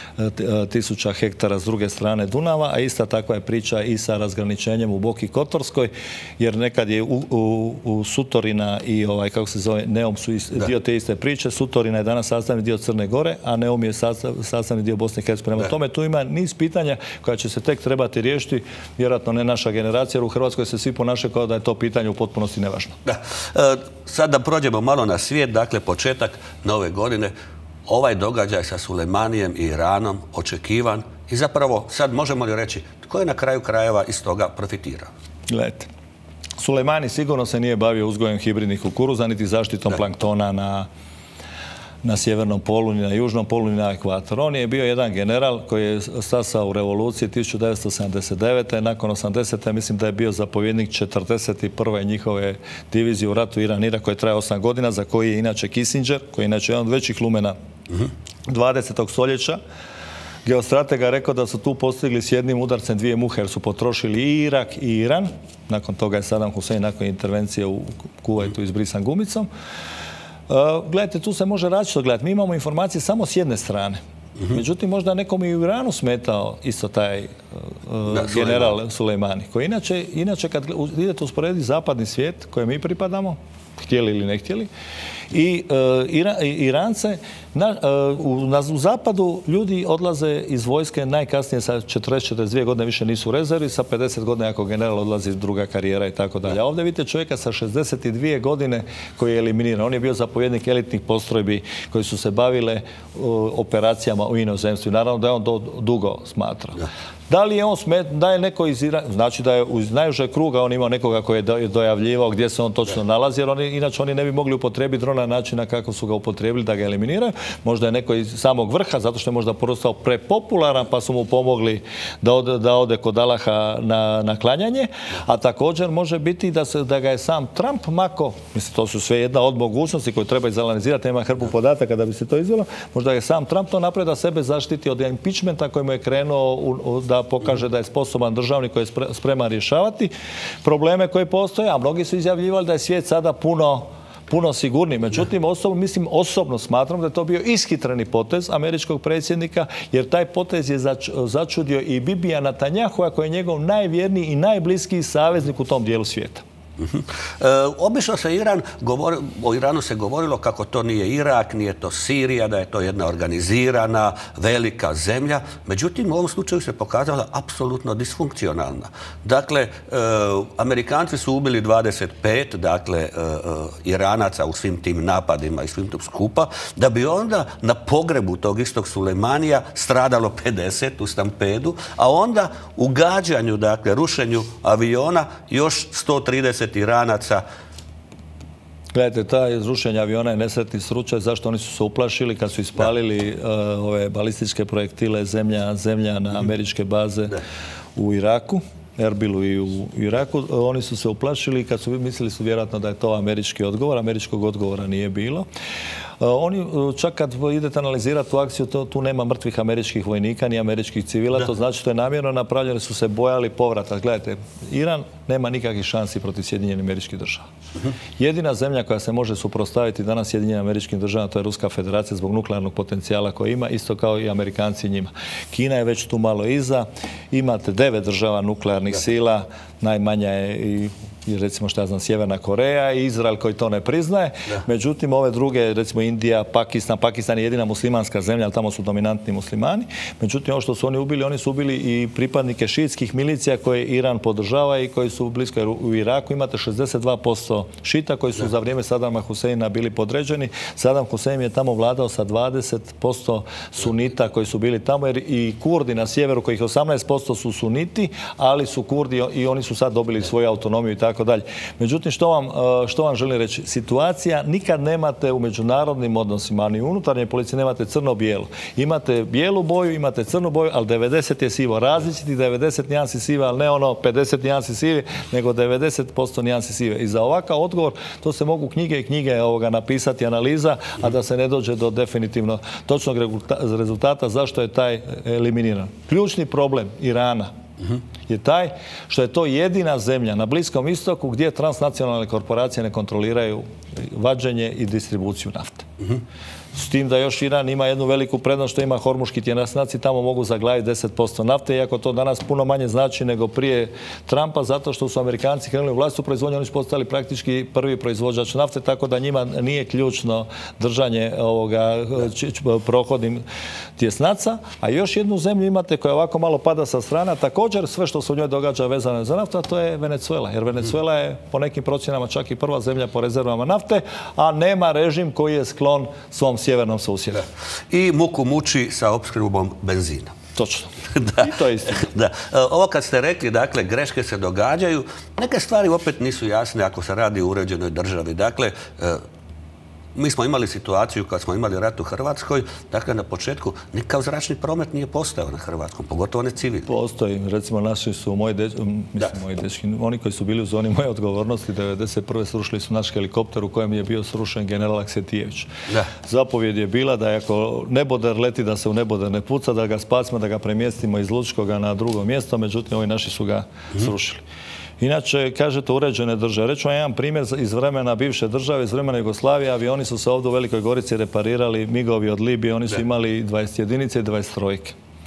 tisuća hektara s druge strane Dunava, a ista takva je priča i sa razgraničenjem u Boki Kotorskoj, jer nekad je u Sutorina i kako se zove Neum su dio te iste priče. Sutorina je danas sastavni dio Crne Gore, a Neum je sastavni dio Bosne i Hercegovine. Prema tome tu ima niz pitanja koja će se tek trebati riješiti, vjerojatno ne naša generacija, jer u Hrvatskoj se svi ponašaju kao da je to pitanje u potpunosti nevažno. Da. Sad da prođemo malo na svijet, dakle početak nove godine, ovaj događaj sa Sulejmanijem i Iranom očekivan i zapravo sad možemo li reći tko je na kraju krajeva iz toga profitirao? Gledajte, Sulejmani sigurno se nije bavio uzgojem hibridnih kukuruza niti zaštitom planktona na sjevernom polu, ni na južnom polu, ni na ekvatoru. On je bio jedan general koji je stasao u revoluciji 1979. Nakon 80. mislim da je bio zapovjednik 41. njihove divizije u ratu Iran-Irak koji traje 8 godina, za koji je inače Kissinger, koji je inače jedan od većih lumena 20. stoljeća, geostratega rekao da su tu postigli s jednim udarcem dvije muhe, jer su potrošili i Irak i Iran. Nakon toga je Saddam Hussein nakon intervencije u Kuvajtu izbrisan gumicom. Gledajte, tu se može različito gledati. Mi imamo informacije samo s jedne strane. Međutim, možda nekom i u Iranu smetao isto taj general Sulejmani, koji inače kad idete usporediti zapadni svijet kojem mi pripadamo, htjeli ili ne htjeli, i Irance, u zapadu ljudi odlaze iz vojske najkasnije sa 40-42 godine, više nisu u rezervi, sa 50 godina ako general odlazi druga karijera i tako dalje. A ovdje vidite čovjeka sa 62 godine koji je eliminiran. On je bio zapovjednik elitnih postrojbi koji su se bavile operacijama u inozemstvu. Naravno da je on dugo smatra. Da li je on da je neko iz Irana, znači da je uz najužeg kruga on imao nekoga koji je dojavljivao gdje se on točno nalazi, jer inače oni ne bi mogli upotrijebiti drona na način kako su ga upotrijebili da ga eliminiraju. Možda je neko iz samog vrha, zato što je možda postao prepopularan pa su mu pomogli da ode kod Alaha na klanjanje, a također može biti da ga je sam Trump mako, mislim to su sve jedna od mogućnosti koju treba izanalizirati, nema hrpu podataka da bi se to izvelo, možda je sam Trump to napravio da sebe zaštiti od impeachmenta kojemu je krenuo da pokaže da je sposoban državnik koji je spreman rješavati probleme koje postoje, a mnogi su izjavljivali da je svijet sada puno sigurniji. Međutim, osobno smatram da je to bio ishitreni potez američkog predsjednika, jer taj potez je začudio i Bibija Netanjahua, koji je njegov najvjerniji i najbliskiji saveznik u tom dijelu svijeta. Obično se o Iranu se govorilo kako to nije Irak, nije to Sirija, da je to jedna organizirana, velika zemlja. Međutim, u ovom slučaju se pokazala apsolutno disfunkcionalna. Dakle, Amerikanci su ubili 25, dakle, Iranaca u svim tim napadima i svim tom skupa, da bi onda na pogrebu tog istog Sulejmanija stradalo 50 u stampedu, a onda u gađanju, dakle, rušenju aviona još 130 Iranaca. Gledajte, taj rušenje aviona je nesretni slučaj. Zašto oni su se uplašili kad su ispalili ove balističke projektile zemlja na američke baze u Iraku, Erbilu i u Iraku. Oni su se uplašili kad su mislili su vjerojatno da je to američki odgovor. Američkog odgovora nije bilo. Oni, čak kad idete analizirati tu akciju, tu nema mrtvih američkih vojnika ni američkih civila. To znači to je namjerno napravljeno, su se bojali povrata. Gledajte, Iran nema nikakvih šansi protiv Sjedinjenih Američkih Država. Jedina zemlja koja se može suprotstaviti danas Sjedinjenim Američkim Državama, to je Ruska federacija zbog nuklearnog potencijala koji ima, isto kao i Amerikanci njima. Kina je već tu malo iza. Imate 9 država nuklearnih sila, najmanja je i recimo što ja znam Sjeverna Koreja i Izrael koji to ne priznaje. Međutim, ove druge, recimo Indija, Pakistan je jedina muslimanska zemlja, ali tamo su dominantni muslimani. Međutim, ovo što su oni ubili, oni su ubili i pripadnike šiitskih milicija koje Iran podržava i koji su blisko. Jer u Iraku imate 62% šita koji su za vrijeme Sadama Huseina bili podređeni. Sadam Husein je tamo vladao sa 20% sunita koji su bili tamo, jer i Kurdi na sjeveru, kojih 18% su suniti, ali su Kurdi i oni su sad dobili svoju autonomiju i tako dalje. Međutim, što vam želim reći? Situacija nikad nemate u međunarodnim odnosima, ni u unutarnjoj policiji nemate crno-bijelo. Imate bijelu boju, imate crnu boju, ali 90 je sivo. Različiti 90 nijansi sive, ali ne ono 50 nijansi sive, nego 90% nijansi sive. I za ovakav odgovor to se mogu knjige i knjige napisati, analiza, a da se ne dođe do definitivno točnog rezultata zašto je taj eliminiran. Ključni problem Irana je taj što je to jedina zemlja na Bliskom istoku gdje transnacionalne korporacije ne kontroliraju vađenje i distribuciju nafte. S tim da još Iran ima jednu veliku prednost što ima Hormuški tjesnac i tamo mogu zaglaviti 10% nafte, iako to danas puno manje znači nego prije Trumpa, zato što su Amerikanci krenuli u vlastitu proizvodnju, oni su postali praktički prvi proizvođač nafte, tako da njima nije ključno držanje prohodnim tjesnaca. A još jednu zemlju imate koja ovako malo pada sa strana, također sve što se u njoj događa vezano za naftu, a to je Venezuela. Jer Venezuela je po nekim procjenama čak i prva zemlja po rezervama nafte, a nema režim koji je sklon svom sjevernom susjedu. I muku muči sa opskrbom benzina. Točno. I to je istina. Da. Ovo kad ste rekli, dakle, greške se događaju, neke stvari opet nisu jasne ako se radi o uređenoj državi. Dakle, mi smo imali situaciju kad smo imali rat u Hrvatskoj, dakle na početku nikakav zračni promet nije postojao na Hrvatskom, pogotovo ne civilni. Postoji, recimo naši su moji dečki, oni koji su bili u zoni moje odgovornosti, 1991. srušili su naš helikopter u kojem je bio srušen general Aksetijević. Zapovjed je bila da ako neboder leti, da se u neboder ne puca, da ga spasimo, da ga premjestimo iz Lučkoga na drugo mjesto, međutim ovi naši su ga srušili. Inače, kažete uređene države. Reću vam jedan primjer iz vremena bivše države, iz vremena Jugoslavije. Avioni su se ovdje u Velikoj Gorici reparirali, migovi od Libije, oni su imali 21 i 23.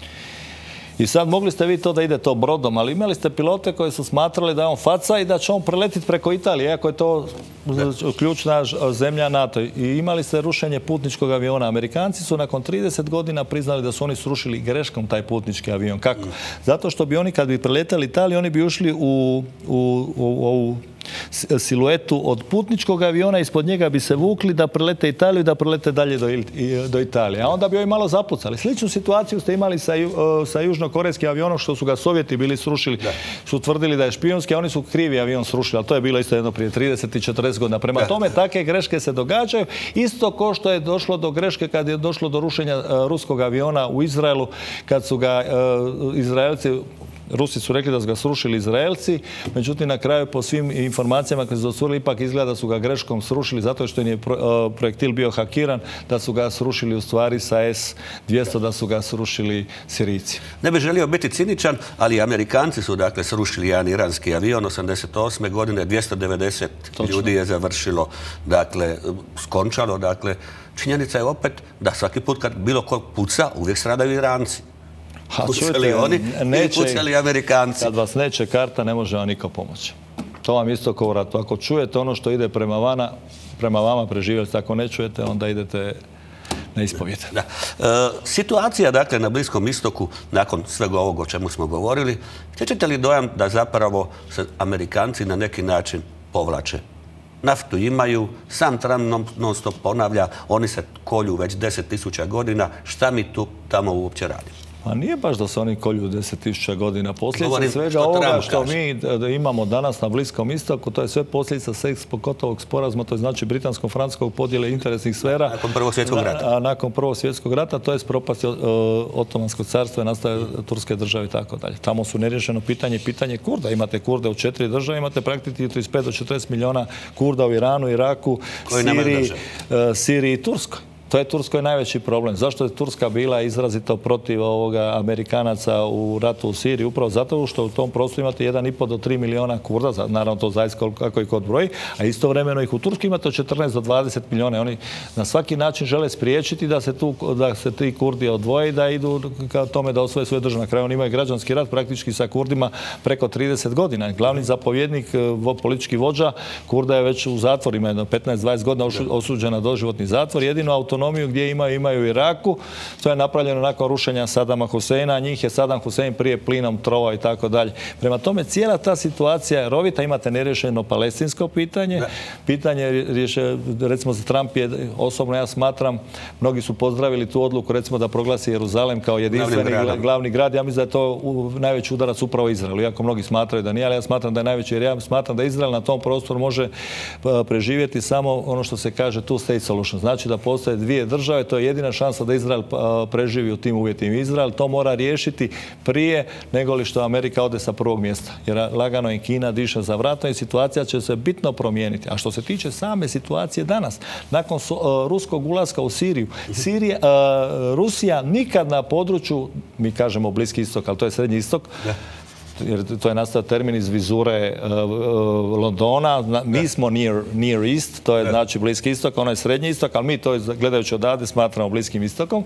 I sad mogli ste vi to da ide to brodom, ali imali ste pilote koji su smatrali da je on faca i da će on preletiti preko Italije, iako je to ključna zemlja NATO. I imali ste rušenje putničkog aviona. Amerikanci su nakon 30 godina priznali da su oni srušili greškom taj putnički avion. Kako? Zato što bi oni kad bi preletali Italiju, oni bi ušli u siluetu od putničkog aviona, ispod njega bi se vukli da prelete Italiju i da prelete dalje do Italije. A onda bi ovi malo zapucali. Sličnu situaciju ste imali sa južnokorejskim avionom, što su ga Sovjeti bili srušili, su tvrdili da je špijunski, a oni su krivi avion srušili, ali to je bilo isto jedno prije 30 i 40 godina. Prema tome, takve greške se događaju, isto kao što je došlo do greške kad je došlo do rušenja ruskog aviona u Izraelu, kad su ga Izraelci Rusi su rekli da su ga srušili Izraelci, međutim na kraju po svim informacijama koje su docurili ipak izgleda da su ga greškom srušili zato što je projektil bio hakiran, da su ga srušili u stvari sa S-200, da su ga srušili Sirijci. Ne bih želio biti ciničan, ali Amerikanci su dakle srušili jedan iranski avion 88. godine, 290 ljudi je završilo, dakle, skončalo, dakle, činjenica je opet da svaki put kad bilo ko puca, uvijek stradaju Iranci. Pucali oni ili pucali Amerikanci. Kad vas neće karta, ne može vam niko pomoći. To vam isto kao u ratu. Ako čujete ono što ide prema vama preživjeti. Ako ne čujete, onda idete na ispovijed. Situacija, dakle, na Bliskom istoku, nakon svega ovog o čemu smo govorili, stječete li dojam da zapravo se Amerikanci na neki način povlače? Naftu imaju, sam Trump non stop ponavlja, oni se kolju već 10.000 godina, šta mi tu tamo uopće radimo? Pa nije baš da se oni kolju 10.000 godina. Posljedica svega ovoga što mi imamo danas na Bliskom istoku, to je sve posljedica Sejksko-Kotovog sporazuma, to je znači britansko-francuskog podjele interesnih sfera. Nakon Prvog svjetskog rata. A nakon Prvog svjetskog rata, to je propast Otomanskog carstva i nastaje Turske države i tako dalje. Tamo su neriješeno pitanje Kurda. Imate Kurde u 4 države, imate praktički 35 do 40 milijuna Kurda u Iranu, Iraku, Siriji i Turskoj. To je Turskoj najveći problem. Zašto je Turska bila izrazito protiv Amerikanaca u ratu u Siriji? Upravo zato što u tom prostoru imate 1,5 do 3 milijuna Kurda, naravno to zaista kako i kod broji, a istovremeno ih u Turskoj imate od 14 do 20 milijuna. Oni na svaki način žele spriječiti da se ti Kurdi odvoje i da idu ka tome da osvoje svoje države. Na kraju oni imaju građanski rat praktički sa Kurdima preko 30 godina. Glavni zapovjednik, politički vođa Kurda je već u zatvorima, 15-20 godina osuđen na doživotni zatvor. Jedino autonomiju gdje imaju u Iraku. To je napravljeno nakon rušenja Sadama Huseina, a njih je Sadam Husein prije plinom trovao i tako dalje. Prema tome, cijela ta situacija je rovita. Imate neriješeno palestinsko pitanje. Pitanje recimo za Trump je, osobno ja smatram, mnogi su pozdravili tu odluku, recimo da proglasi Jeruzalem kao jedinstveni glavni grad. Ja mislim da je to najveći udarac upravo Izraelu. Iako mnogi smatraju da nije, ali ja smatram da je najveći, jer ja smatram da Izrael na tom prostoru može preživjeti samo ono što se kaže two state solution. Znači da postoje dvije države, to je jedina šansa da Izrael preživi u tim uvjetima. Izrael to mora riješiti prije nego li što Amerika ode sa prvog mjesta. Jer lagano i Kina diše za vratom i situacija će se bitno promijeniti. A što se tiče same situacije danas, nakon ruskog ulaska u Siriju, Rusija nikad na području, mi kažemo Bliski istok, ali to je Srednji istok, jer to je nastao termin iz vizure Londona. Mi smo near east, to je znači Bliski istok, ono je Srednji istok, ali mi to gledajući odavde smatramo Bliskim istokom.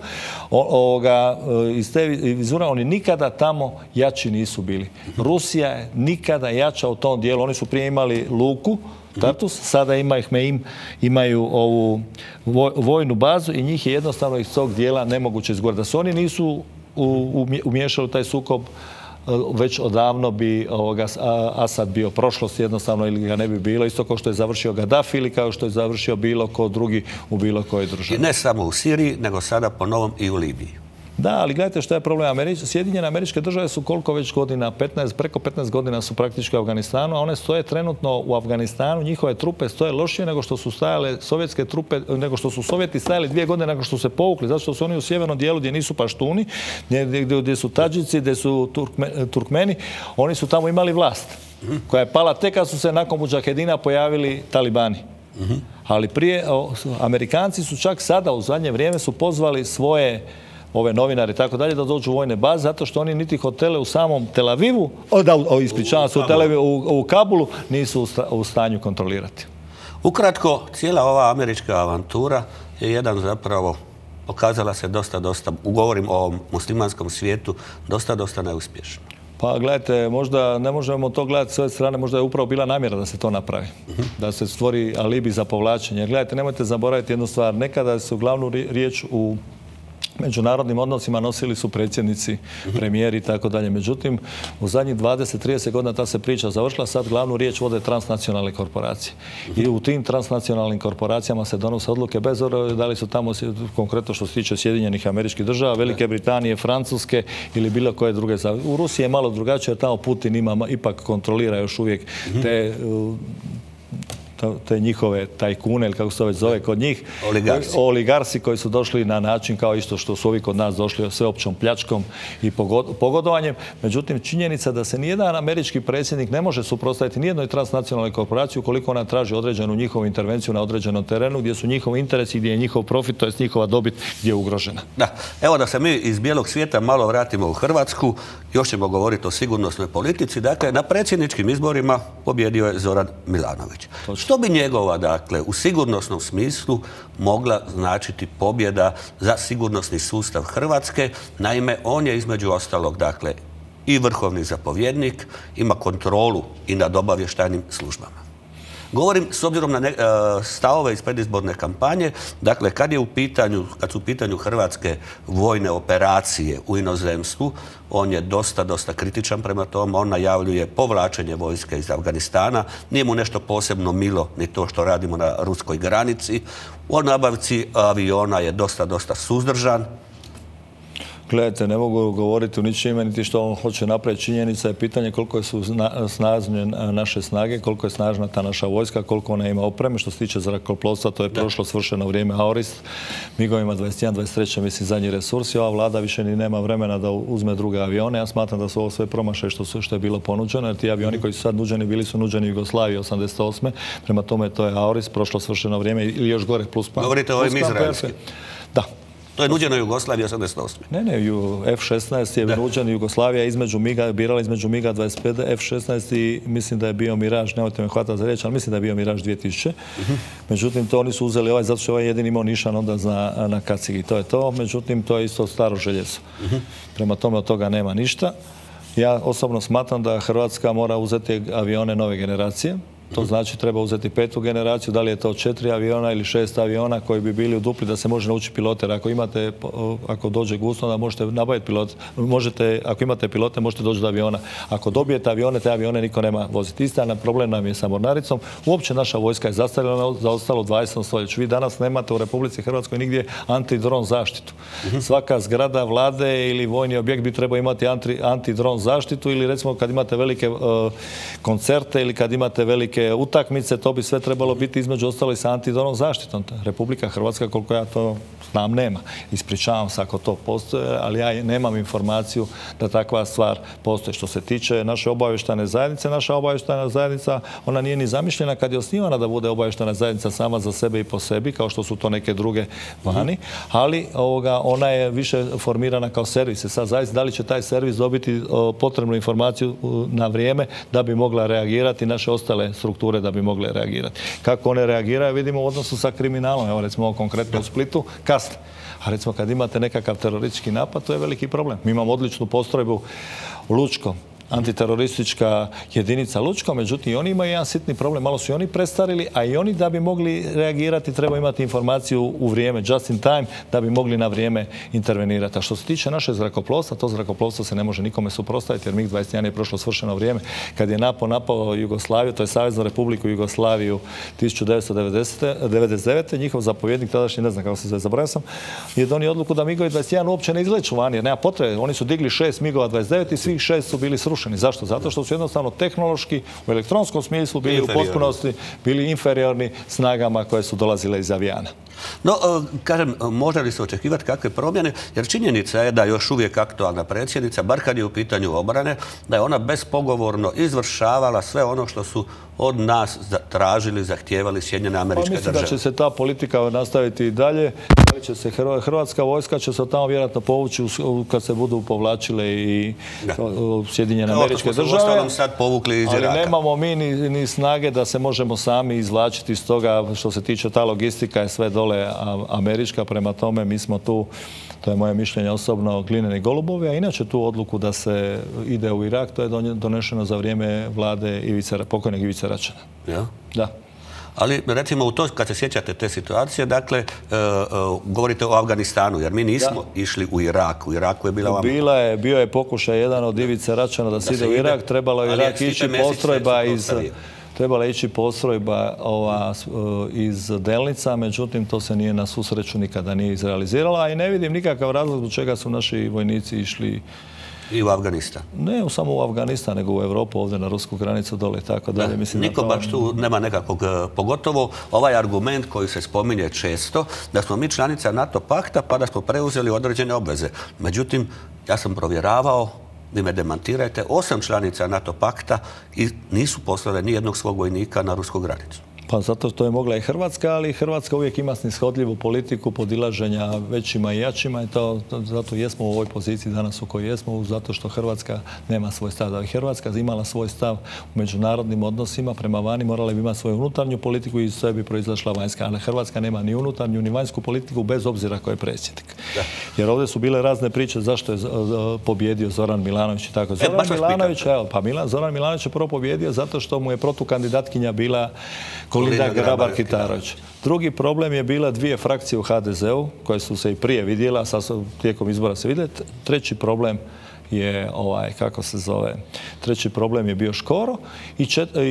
Iz te vizure oni nikada tamo jači nisu bili. Rusija je nikada jača u tom dijelu. Oni su prije imali luku, Tartus, sada imaju ovu vojnu bazu i njih je jednostavno iz tog dijela nemoguće izgurati. Da se oni nisu umiješali u taj sukob, već odavno bi Asad bio prošlost jednostavno ili ga ne bi bilo. Isto kao što je završio Gaddafi ili kao što je završio bilo ko drugi u bilo kojoj državi. I ne samo u Siriji, nego sada po novom i u Libiji. Da, ali gledajte što je problem. Sjedinjene Američke Države su koliko već godina, preko 15 godina su praktički u Afganistanu, a one stoje trenutno u Afganistanu, njihove trupe stoje lošije nego što su stajale sovjetske trupe, nego što su Sovjeti stajali 2 godine nakon što su se povukli, zato što su oni u sjevernom dijelu gdje nisu Paštuni, gdje su Tadžici, gdje su Turkmeni, oni su tamo imali vlast koja je pala tek kad su se nakon Mudžahedina pojavili talibani. Ali prije, Amerikanci su čak sada u zadnje vrijeme su pozvali svoje ove novinari i tako dalje da dođu u vojne baze, zato što oni niti hotele u samom Tel Avivu, u Kabulu nisu u stanju kontrolirati. Ukratko, cijela ova američka avantura je jedan zapravo pokazala se dosta, govorim o ovom muslimanskom svijetu, dosta neuspješno. Pa gledajte, možda ne možemo to gledati s ove strane, možda je upravo bila namjera da se to napravi. Da se stvori alibi za povlačenje. Gledajte, nemojte zaboraviti jednu stvar. Nekada su glavnu riječ u međunarodnim odnosima nosili su predsjednici, premijeri i tako dalje. Međutim, u zadnjih 20-30 godina ta se priča završila, sad glavnu riječ vode transnacionalne korporacije. I u tim transnacionalnim korporacijama se donose odluke bez obzira da li su tamo, konkretno što se tiče Sjedinjenih Američkih Država, Velike Britanije, Francuske ili bilo koje druge. U Rusiji je malo drugačije jer tamo Putin ipak kontrolira još uvijek te njihove tajkune, ili kako se već zove kod njih, oligarsi koji su došli na način kao isto što su ovi kod nas došli sveopćom pljačkom i pogodovanjem. Međutim, činjenica da se nijedan američki predsjednik ne može suprotstaviti nijednoj transnacionalnoj korporaciji ukoliko ona traži određenu njihovu intervenciju na određenom terenu gdje su njihovi interesi, gdje je njihov profit, to je njihova dobit, gdje je ugrožena. Da, evo da se mi iz bijelog svijeta malo vratimo u Hrvatsku, još ćemo govoriti o sigurnosnoj politici. Dakle, na predsjedničkim izborima pobjedio je Zoran Milanović. Što bi njegova, dakle, u sigurnosnom smislu mogla značiti pobjeda za sigurnosni sustav Hrvatske? Naime, on je između ostalog, dakle, i vrhovni zapovjednik, ima kontrolu i nad obavještajnim službama. Govorim s obzirom na stavove iz predizborne kampanje, dakle, kad su u pitanju hrvatske vojne operacije u inozemstvu, on je dosta kritičan prema tome, on najavljuje povlačenje vojske iz Afganistana, nije mu nešto posebno milo ni to što radimo na ruskoj granici, u nabavci aviona je dosta suzdržan. Gledajte, ne mogu govoriti u ničime, niti što on hoće napraviti. Činjenica je pitanje koliko su snažne naše snage, koliko je snažna ta naša vojska, koliko ona ima opreme. Što se tiče zrakoplovstva, to je prošlo svršeno vrijeme Aorist. MIG-ovima 21, 23, mislim, zadnji resursi. Ova vlada više ni nema vremena da uzme druge avione. Ja smatram da su ovo sve promašaje što je bilo ponuđeno, jer ti avioni koji su sad nuđeni, bili su nuđeni u Jugoslaviji 88. Prema tome, to je Aorist, prošlo svršeno vrijeme ili još gore plus pa. Govorite o ovim izraelskim? Da. To je nuđeno Jugoslaviji 88. Ne, F-16 je nuđen Jugoslavija između MIG-a, birala između MIG-a 25, F-16 i mislim da je bio Miraž, nemojte me hvatati za riječ, ali mislim da je bio Miraž 2000. Međutim, to oni su uzeli zato što ovaj jedini imao nišan onda na kacigi. To je to, međutim, to je isto staro željezo. Prema tome od toga nema ništa. Ja osobno smatram da Hrvatska mora uzeti avione nove generacije. To znači treba uzeti 5. generaciju, da li je to 4 aviona ili 6 aviona koji bi bili u dupli da se može naučiti pilote. Ako dođe gusto, onda možete nabaviti pilot. Ako imate pilote, možete doći do aviona. Ako dobijete avione, te avione niko nema voziti. Isti problem nam je sa mornaricom. Uopće naša vojska je zastarjela za ostalo 20. stoljeću. Vi danas nemate u Republici Hrvatskoj nigdje antidron zaštitu. Svaka zgrada vlade ili vojni objekt bi trebao imati antidron zaštitu ili recimo kad imate velike koncerte ili kad imate velike utakmice, to bi sve trebalo biti između ostalo i sa antidronom zaštitom. Republika Hrvatska, koliko ja to znam, nema. Ispričavam se ako to postoje, ali ja nemam informaciju da takva stvar postoji. Što se tiče naše obavještajne zajednice, naša obavještajna zajednica, ona nije ni zamišljena kad je osnivana da bude obavještajna zajednica sama za sebe i po sebi, kao što su to neke druge vani, ali ona je više formirana kao servis. Sad zaista, da li će taj servis dobiti potrebnu informaciju na vrijeme da bi mogla reagirati naše ostale strukture da bi mogle reagirati. Kako one reagiraju, vidimo u odnosu sa kriminalom. Evo recimo konkretno u Splitu, kasne. A recimo kad imate nekakav teroristički napad, to je veliki problem. Mi imamo odličnu postrojbu u Lučkom, antiteroristička jedinica Lučko, međutim i oni imaju jedan sitni problem, malo su i oni prestarili, a i oni da bi mogli reagirati treba imati informaciju u vrijeme, just in time, da bi mogli na vrijeme intervenirati. A što se tiče naše zrakoplovstva, to zrakoplovstvo se ne može nikome suprotstaviti jer MiG-21 je prošlo svršeno vrijeme. Kad je napao Jugoslaviju, to je Saveznu Republiku Jugoslaviju 1999. njihov zapovjednik, tadašnji, ne znam kako se zove, zaboravio sam, je donio odluku da MiG-21 uopće ne izleću vani jer nema potrebe. Oni su digli 6 MiG-29 i svih 6 su bili srušeni. Zašto? Zato što su jednostavno tehnološki u elektronskom smislu bili u potpunosti bili inferiorni snagama koje su dolazile iz avijana. No, kažem, može li se očekivati kakve promjene? Jer činjenica je da još uvijek aktualna predsjednica, bar kad je u pitanju obrane, da je ona bespogovorno izvršavala sve ono što su od nas tražili, zahtijevali Sjedinjene Američke Države. Mislim da će se ta politika nastaviti i dalje. Hrvatska vojska će se tamo vjerojatno povući kad se budu povlačile i Sjedinjene Američke Države. Ali nemamo mi ni snage da se možemo sami izvlačiti iz toga. Što se tiče ta logistika je sve dole američka. Prema tome mi smo tu, to je moje mišljenje osobno, glineni golubovi, a inače tu odluku da se ide u Irak, to je donešeno za vrijeme vlade pokojnog Ivice Račana. Ja? Da. Ali recimo u to, kad se sjećate te situacije, dakle, govorite o Afganistanu, jer mi nismo išli u Irak. U Iraku je bila bio je pokušaj jedan od Ivice Račana da se ide u Irak. Trebalo je Irak ići postrojba iz Delnica, međutim to se nije na svu sreću nikada nije izrealizirala, a i ne vidim nikakav razlog zbog čega su naši vojnici išli I u Afganistan. Ne samo u Afganistan, nego u Europu, ovdje na rusku granicu dole i tako dalje. Niko baš tu nema nekakvog, pogotovo ovaj argument koji se spominje često, da smo mi članica NATO pakta pa da smo preuzeli određene obveze. Međutim, ja sam provjeravao, vi me demantirajte, 8 članica NATO pakta i nisu poslale ni jednog svog vojnika na rusku granicu. Pa zato što je mogla i Hrvatska, ali Hrvatska uvijek ima snishodljivu politiku podilaženja većima i jačima i zato jesmo u ovoj poziciji danas u kojoj jesmo, zato što Hrvatska nema svoj stav. Da bi Hrvatska imala svoj stav u međunarodnim odnosima prema vani, morala bi imati svoju unutarnju politiku i sve bi proizašla vanjska. Ali Hrvatska nema ni unutarnju ni vanjsku politiku bez obzira ko je predsjednik. Jer ovdje su bile razne priče zašto je pobjedio Zoran Milanović i tako. Zoran Milanović je prvo pobjedio zato što mu je protukandidatkinja bila Kolinda Grabar-Kitarović. Drugi problem je bila 2 frakcije u HDZ-u koje su se i prije vidjela, sad tijekom izbora se vidjeli. Treći problem je treći problem je bio Škoro i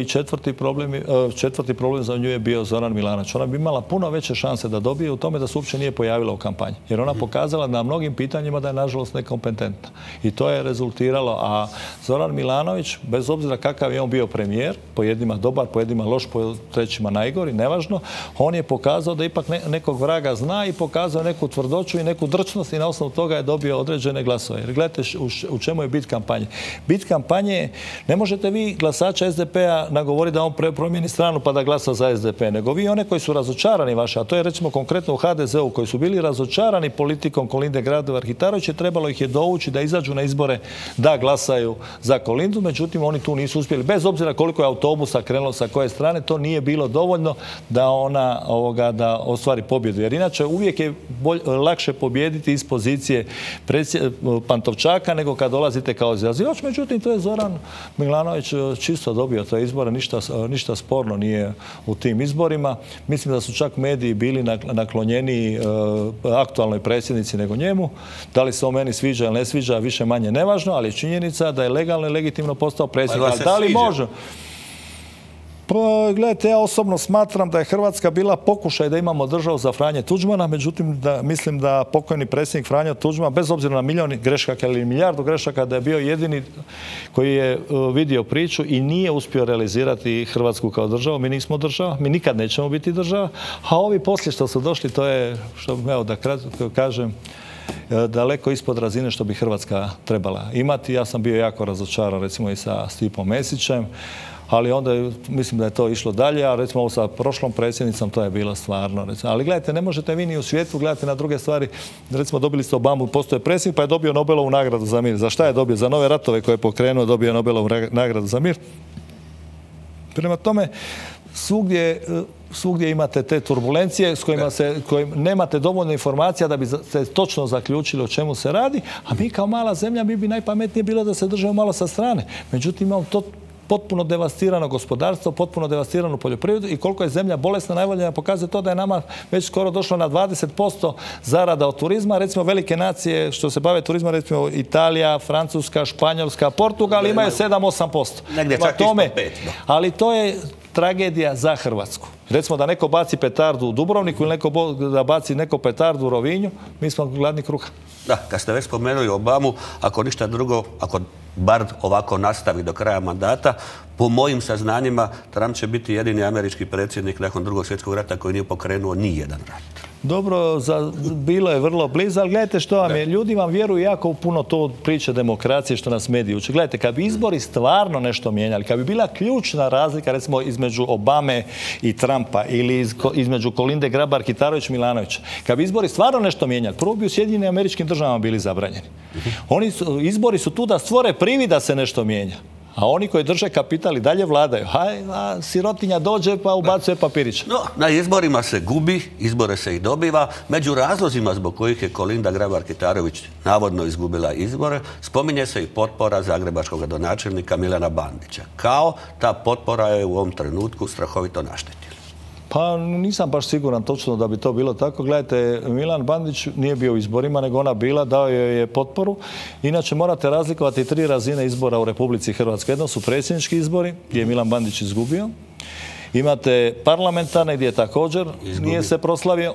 četvrti problem za nju je bio Zoran Milanović. Ona bi imala puno veće šanse da dobije u tome da se uopće nije pojavila u kampanji. Jer ona pokazala na mnogim pitanjima da je nažalost nekompetentna. I to je rezultiralo. A Zoran Milanović, bez obzira kakav je on bio premijer, po jednima dobar, po jednima loš, po trećima najgori, nevažno, on je pokazao da ipak nekog vraga zna i pokazao neku tvrdoću i neku drčnost i na osnovu toga je dobio određene glasove. Jer gledajte u čemu je bit kampanje. Bit kampanje je, ne možete vi glasača SDP-a nagovoriti da on promijeni stranu pa da glasa za SDP, nego vi one koji su razočarani vaše, a to je recimo konkretno u HDZ-u, koji su bili razočarani politikom Kolinde Grabar-Kitarović, trebalo ih je dovući da izađu na izbore da glasaju za Kolindu, međutim oni tu nisu uspjeli. Bez obzira koliko je autobusa krenulo sa koje strane, to nije bilo dovoljno da ona da ostvari pobjedu. Jer inače uvijek je lakše pobijediti iz pozicije Pantovčaka nego kad dolazite kao izazivač. Međutim, to je Zoran Milanović čisto dobio te izbore, ništa sporno nije u tim izborima. Mislim da su čak mediji bili naklonjeni aktualnoj predsjednici nego njemu. Da li se on meni sviđa ili ne sviđa, više manje nevažno, ali je činjenica da je legalno i legitimno postao predsjednik. Da li može? Pa, gledajte, ja osobno smatram da je Hrvatska bila pokušaj da imamo državu za Franje Tuđmana, međutim mislim da pokojni predsjednik Franjo Tuđman, bez obzira na milijun grešaka ili milijardu grešaka, da je bio jedini koji je vidio priču i nije uspio realizirati Hrvatsku kao državu. Mi nismo država, mi nikad nećemo biti država, a ovi poslije što su došli, to je, da kažem, daleko ispod razine što bi Hrvatska trebala imati. Ja sam bio jako razočaran recimo i sa Stipom Mesićem, ali onda mislim da je to išlo dalje, a recimo ovo sa prošlom predsjednicom to je bilo stvarno. Recimo. Ali gledajte, ne možete vi ni u svijetu gledati na druge stvari. Recimo dobili ste Obamu, postoje predsjednik pa je dobio Nobelovu nagradu za mir. Za šta je dobio? Za nove ratove koje je pokrenuo, dobio je Nobelovu nagradu za mir. Prema tome, svugdje imate te turbulencije s kojima nemate dovoljno informacija da bi se točno zaključili o čemu se radi, a mi kao mala zemlja, mi bi najpametnije bilo da se držimo malo sa strane. Međutim, imamo to potpuno devastirano gospodarstvo, potpuno devastiranu poljoprivredu i koliko je zemlja bolesna, najbolje nam pokazuje to da je nama već skoro došlo na 20% zarada od turizma. Recimo velike nacije što se bave turizmom, recimo Italija, Francuska, Španjolska, Portugal imaju 7-8%. Negdje čak ispod 5%. Ali to je tragedija za Hrvatsku. Recimo da neko baci petardu u Dubrovniku ili da baci neko petardu u Rovinju, mi smo gladni kruha. Da, kad ste već spomenuli Obamu, ako ništa drugo, ako bar ovako nastavi do kraja mandata, po mojim saznanjima, Trump će biti jedini američki predsjednik nakon Drugog svjetskog rata koji nije pokrenuo ni jedan rat. Dobro, bilo je vrlo blizu, ali gledajte što vam je. Ljudi vam vjeruju jako puno to priče demokracije što nas mediji uče. Gledajte, kad bi izbori stvarno nešto mijenjali, kad bi bila ključna razlika recimo između Obame i Trumpa ili između Kolinde Grabar-Kitarović i Milanovića, kad bi izbori stvarno nešto mijenjali, prvo bi u Sjedinjenim Američkim Državama bili zabranjeni. Izbori su tu da stvore privid da se nešto mijenja. A oni koji drže kapital i dalje vladaju. A sirotinja dođe pa ubacuje papirić. No, na izborima se gubi, izbore se i dobiva. Među razlozima zbog kojih je Kolinda Grabar-Kitarović navodno izgubila izbore, spominje se i potpora zagrebačkog gradonačelnika Milana Bandića. Kao ta potpora je u ovom trenutku strahovito naštetila. Pa nisam baš siguran točno da bi to bilo tako. Gledajte, Milan Bandić nije bio u izborima, nego ona bila, dao joj je potporu. Inače, morate razlikovati 3 razine izbora u Republici Hrvatskoj. Jedno su predsjednički izbori, gdje je Milan Bandić izgubio. Imate parlamentarne, gdje je također nije se proslavio.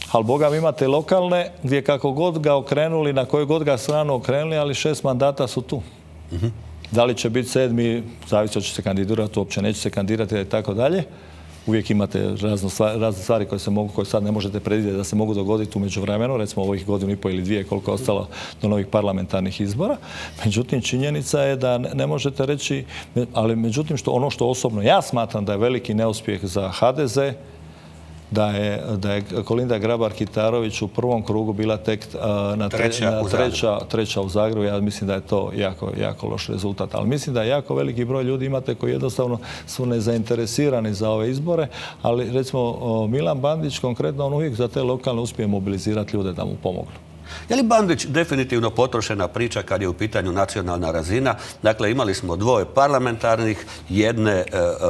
Ali Boga mi imate lokalne gdje kako god ga okrenuli, na koju god ga stranu okrenuli, ali 6 mandata su tu. Da li će biti 7, zavisi hoće se kandidirati, uopće neće se kandidirati i tako dalje. Uvijek imate razne stvari koje sad ne možete predvidjeti da se mogu dogoditi u međuvremenu, recimo ovih 1,5 ili 2 koliko je ostalo do novih parlamentarnih izbora. Međutim, činjenica je da ne možete reći, ali međutim ono što osobno ja smatram da je veliki neuspjeh za HDZ, da je Kolinda Grabar-Kitarović u prvom krugu bila tek treća u Zagrebu. Ja mislim da je to jako loš rezultat. Ali mislim da je jako veliki broj ljudi imate koji jednostavno su nezainteresirani za ove izbore, ali recimo Milan Bandić konkretno on uvijek za te lokalne uspije mobilizirati ljude da mu pomognu. Je li Bandić definitivno potrošena priča kad je u pitanju nacionalna razina? Dakle, imali smo 2 parlamentarnih, jedne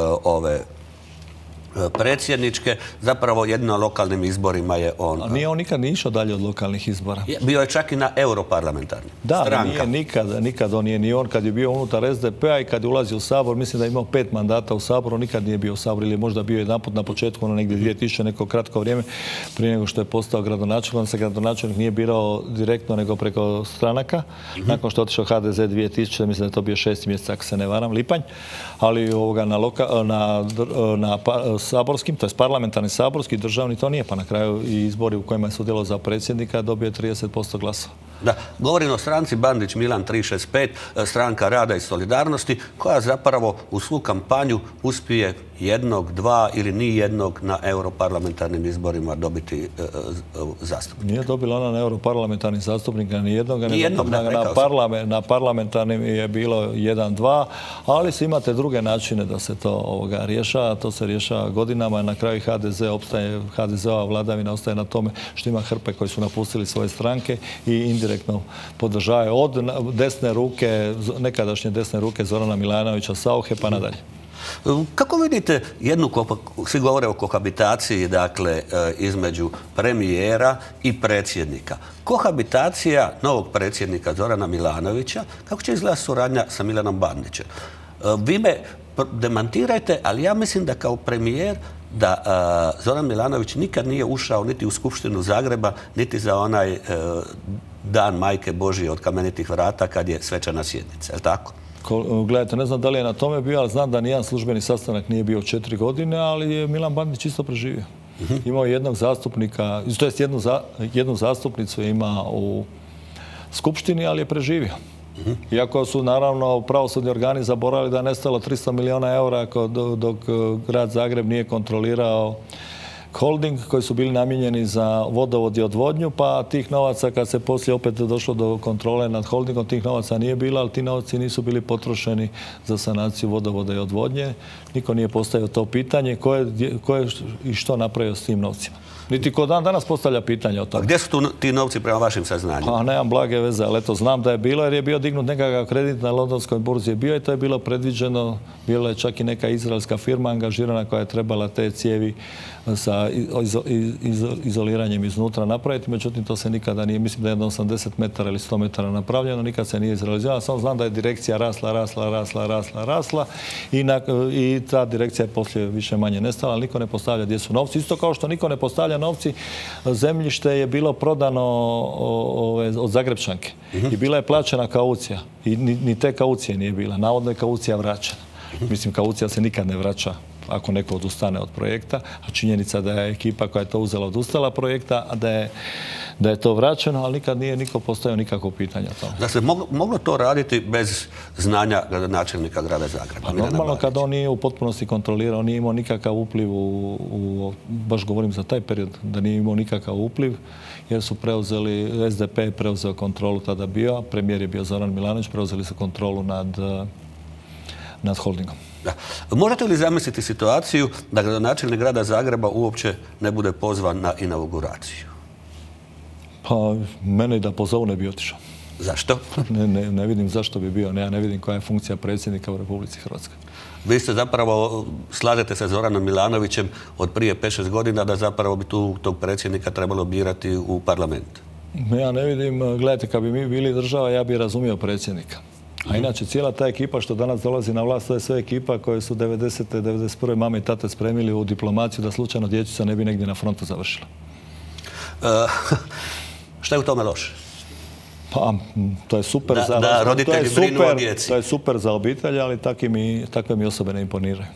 predsjedničke, zapravo jedino lokalnim izborima je on... A nije on nikad ni išao dalje od lokalnih izbora. Bio je čak i na europarlamentarnim. Da, nikad on nije ni on. Kad je bio unutar SDP-a i kad je ulazio u Sabor, mislim da je imao 5 mandata u Saboru, nikad nije bio u Saboru ili je možda bio jedanput na početku, negdje 2000, neko kratko vrijeme prije nego što je postao gradonačelnik. On se gradonačelnik nije birao direktno nego preko stranaka. Nakon što je otišao HDZ 2000, mislim da je to bio 6. mjesec, ako se ne varam, lipanj. Ali na saborskim, to je parlamentarni saborski, državni, to nije, pa na kraju i izbori u kojima je sudjelovao za predsjednika dobio 30% glasova. Da, govorim o stranci Bandić Milan 365, stranka rada i solidarnosti, koja zapravo u svu kampanju uspije 1, 2 ili ni jednog na europarlamentarnim izborima dobiti zastupnika. Nije dobila ona na europarlamentarnim zastupnika ni jednog, na parlamentarnim je bilo 1, 2, ali imate druge načine da se to rješava. To se rješava godinama. Na kraju HDZ-ova vladavina ostaje na tome što ima hrpe koji su napustili svoje stranke i indirektno podržavaju od desne ruke, nekadašnje desne ruke Zorana Milanovića Sauche pa nadalje. Kako vidite svi govore o kohabitaciji, dakle, između premijera i predsjednika. Kohabitacija novog predsjednika Zorana Milanovića, kako će izgledati suradnja sa Milanom Bandićem? Vi me demantirajte, ali ja mislim da kao premijer da Zoran Milanović nikad nije ušao niti u Skupštinu Zagreba, niti za onaj dan Majke Božije od kamenitih vrata kad je svečana sjednica, je li tako? Gledajte, ne znam da li je na tome bio, ali znam da nijedan službeni sastanak nije bio 4 godine, ali je Milan Bandić isto preživio. Imao je jednog zastupnika, to jest jednu zastupnicu je imao u Skupštini, ali je preživio. Iako su naravno pravosudni organi zaboravili da je nestalo 300 milijuna eura dok grad Zagreb nije kontrolirao holding koji su bili namijenjeni za vodovod i odvodnju, pa tih novaca kad se poslije opet došlo do kontrole nad holdingom, tih novaca nije bilo, ali ti novci nisu bili potrošeni za sanaciju vodovoda i odvodnje. Niko nije postavio to pitanje ko je i što napravio s tim novcima. Niti ko dan danas postavlja pitanje o tome. Gdje su ti novci prema vašim saznanjima? Pa nemam blage veze, ali eto znam da je bilo jer je bio dignut nekakav kredit na londonskoj burzi je bio i to je bilo predviđeno. Bila je čak i neka izraelska firma angažirana koja je trebala te cijevi sa izoliranjem iznutra napraviti. Međutim, to se nikada nije, mislim da je jedno 80 metara ili 100 metara napravljeno, nikad se nije izrealizirano. Samo znam da je direkcija rasla i ta direkcija je poslije više manje nestala, ali niko ne postavlja gdje su novci. Isto kao što niko ne postavlja novci, zemljište je bilo prodano od Zagrebčanke i bila je plaćena kaucija. I ni te kaucije nije bila. Navodno je kaucija vraćena. Mislim, kaucija se nikad ne vraća ako neko odustane od projekta, a činjenica da je ekipa koja je to uzela odustala projekta, a da je to vraćeno, ali nikad nije niko postavio nikakvo pitanje o tome. Da se moglo to raditi bez znanja gradonačelnika grada Zagreba? Normalno kad on nije u potpunosti kontrolirao, nije imao nikakav upliv baš govorim za taj period, da nije imao nikakav upliv, jer su preuzeli, SDP je preuzeo kontrolu tada bio, premijer je bio Zoran Milanović, preuzeli su kontrolu nad holdingom. Da. Možete li zamisliti situaciju da gradonačelnik grada Zagreba uopće ne bude pozvan na inauguraciju? Pa, mene i da pozovu ne bi otišao. Zašto? Ne vidim zašto bi bio. Ja ne vidim koja je funkcija predsjednika u Republici Hrvatskoj. Vi ste zapravo, slažete se s Zoranom Milanovićem od prije 5-6 godina da zapravo bi tog predsjednika trebalo birati u parlament. Ja ne vidim, gledajte, kad bi mi bili država, ja bi razumio predsjednika. A inače, cijela ta ekipa što danas dolazi na vlast, to je sve ekipa koje su 90. 91. mame i tate spremili u diplomaciju da slučajno dječica ne bi negdje na frontu završila. Šta je u tome loše? Pa, to je super da roditelji brinu o djeci. To je super za obitelj, ali takve mi osobe ne imponiraju.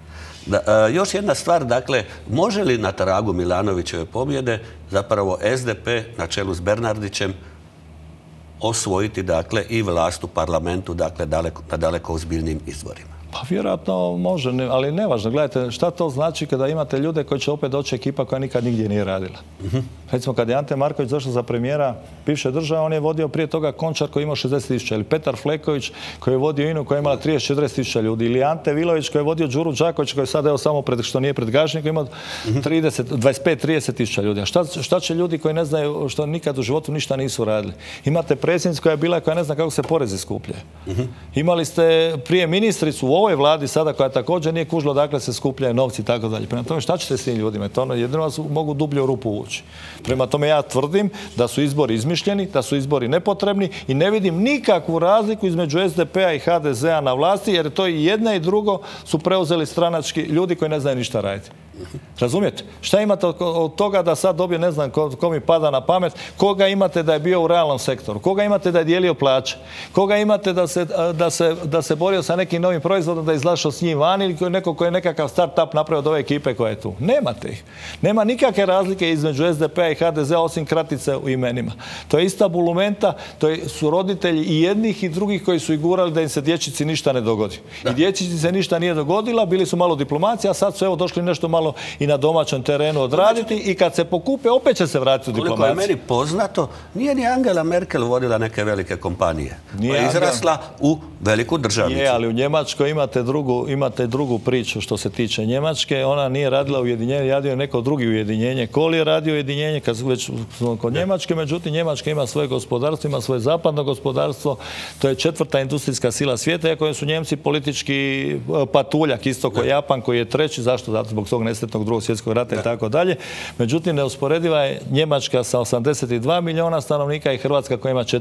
Još jedna stvar, dakle, može li na tragu Milanovićeve pobjede zapravo SDP na čelu s Bernardićem osvojiti, dakle, i vlast u parlamentu, dakle, na daleko ozbiljnim izborima? Pa vjerojatno može, ali nevažno. Gledajte, šta to znači kada imate ljude koji će opet doći ekipa koja nikad nigdje nije radila. Recimo, kad je Ante Marković došao za premijera bivše države, on je vodio prije toga Končar koji je imao 60.000, ili Petar Fleković koji je vodio INA-u koja je imala 30-40.000 ljudi, ili Ante Vilović koji je vodio Đuru Đaković koji je sad, evo, samo što nije pred Gažnikom, imao 25-30.000 ljudi. A šta će ljudi koji ne znaju, što nikad u životu ništa nisu radili? Imate predsjednicu koja je bila, koja ne zna kako se porezi skupljaju. Imali ste prije ministricu u ovoj vladi sada koja također nije kužila dakle se skupljaju novci i tako dalje. Prema tome, šta ćete s tim ljudima? To jedino vas mogu dublje u rupu ući. Prema tome, ja tvrdim da su izbori izmišljeni, da su izbori nepotrebni i ne vidim nikakvu razliku između SDP-a i HDZ-a na vlasti, jer to i jedna i drugo su preuzeli stranački ljudi koji ne znaju ništa raditi. Razumijete? Šta imate od toga da sad dobije, ne znam ko mi pada na pamet, koga imate da je bio u realnom sektoru, koga imate da je dijelio plaće, koga imate da se borio sa nekim novim proizvodom, da je izlašao s njim van, ili neko koji je nekakav start-up napravio od ove ekipe koja je tu. Nemate ih. Nema nikakve razlike između SDP-a i HDZ-a osim kratice u imenima. To je ista bulumenta, to su roditelji i jednih i drugih koji su i gurali da im se dječici ništa ne dogodi. I dječici se ništa nije dogodila, bili su malo diplomacije, a sad su evo došli nešto malo i na domaćem terenu odraditi i kad se pokupe opet će se vratiti u diplomaciju. Koliko je meni poznato, nije ni Angela Merkel vodila neke velike kompanije. Je izrasla u veliku državnicu. Je, ali u Njemačkoj imate drugu priču što se tiče Njemačke. Ona nije radila ujedinjenje, radio je neko drugi ujedinjenje. Kohl je radio ujedinjenje kad su već kod Njemačke, međutim Njemačka ima svoje gospodarstvo, ima svoje zapadno gospodarstvo. To je 4. industrijska sila svijeta, iako su Njemci politički patuljak, isto kao Japan koji je 3. Zašto? Zato zbog svog nesretnog Drugog svjetskog rata i tako dalje. Međutim, neusporediva je Njemačka sa 82 milijuna stanovnika i Hrvatska koja ima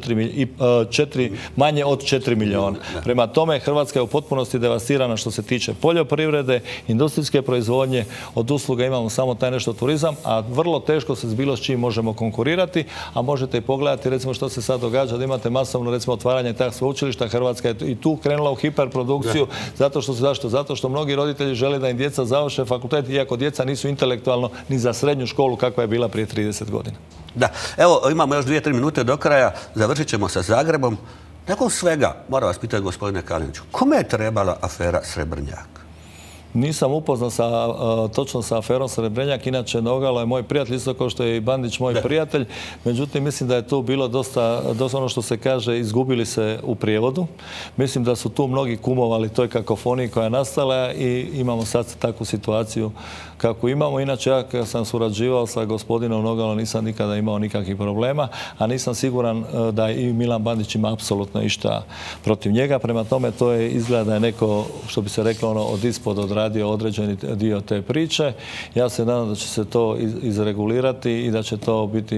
manje od 4 milijuna. Prema tome, Hrvatska je u potpunosti devastirana što se tiče poljoprivrede, industrijske proizvodnje, od usluga imamo samo taj nešto turizam, a vrlo teško se s bilo s čim možemo konkurirati, a možete i pogledati recimo što se sad događa, da imate masovno recimo otvaranje tih sveučilišta. Hrvatska je i tu krenula u hiperprodukciju. Zato što mnogi roditelji žele da im djeca završe fakultet, iako djeca nisu intelektualno ni za srednju školu kakva je bila prije 30 godina. Da. Evo, imamo još 2-3 minute do kraja. Završit ćemo sa Zagrebom. Nakon svega, moram vas pitati, gospodine Kaliniću, kome je trebala afera Srebrnjak? Nisam upoznat točno sa aferom Srebrnjak, inače Nogalo je moj prijatelj, isto kao što je i Bandić moj prijatelj. Međutim, mislim da je tu bilo dosta ono što se kaže, izgubili se u prijevodu. Mislim da su tu mnogi kumovali toj kakofoniji koja je nastala i imamo sad takvu situaciju kako imamo. Inače, ja kad sam surađivao sa gospodinom Nogalom nisam nikada imao nikakvih problema, a nisam siguran da i Milan Bandić ima apsolutno išta protiv njega. Prema tome, to je izgleda da je neko, što bi se reklo, od ispod odradio određeni dio te priče. Ja se nadam da će se to izregulirati i da će to biti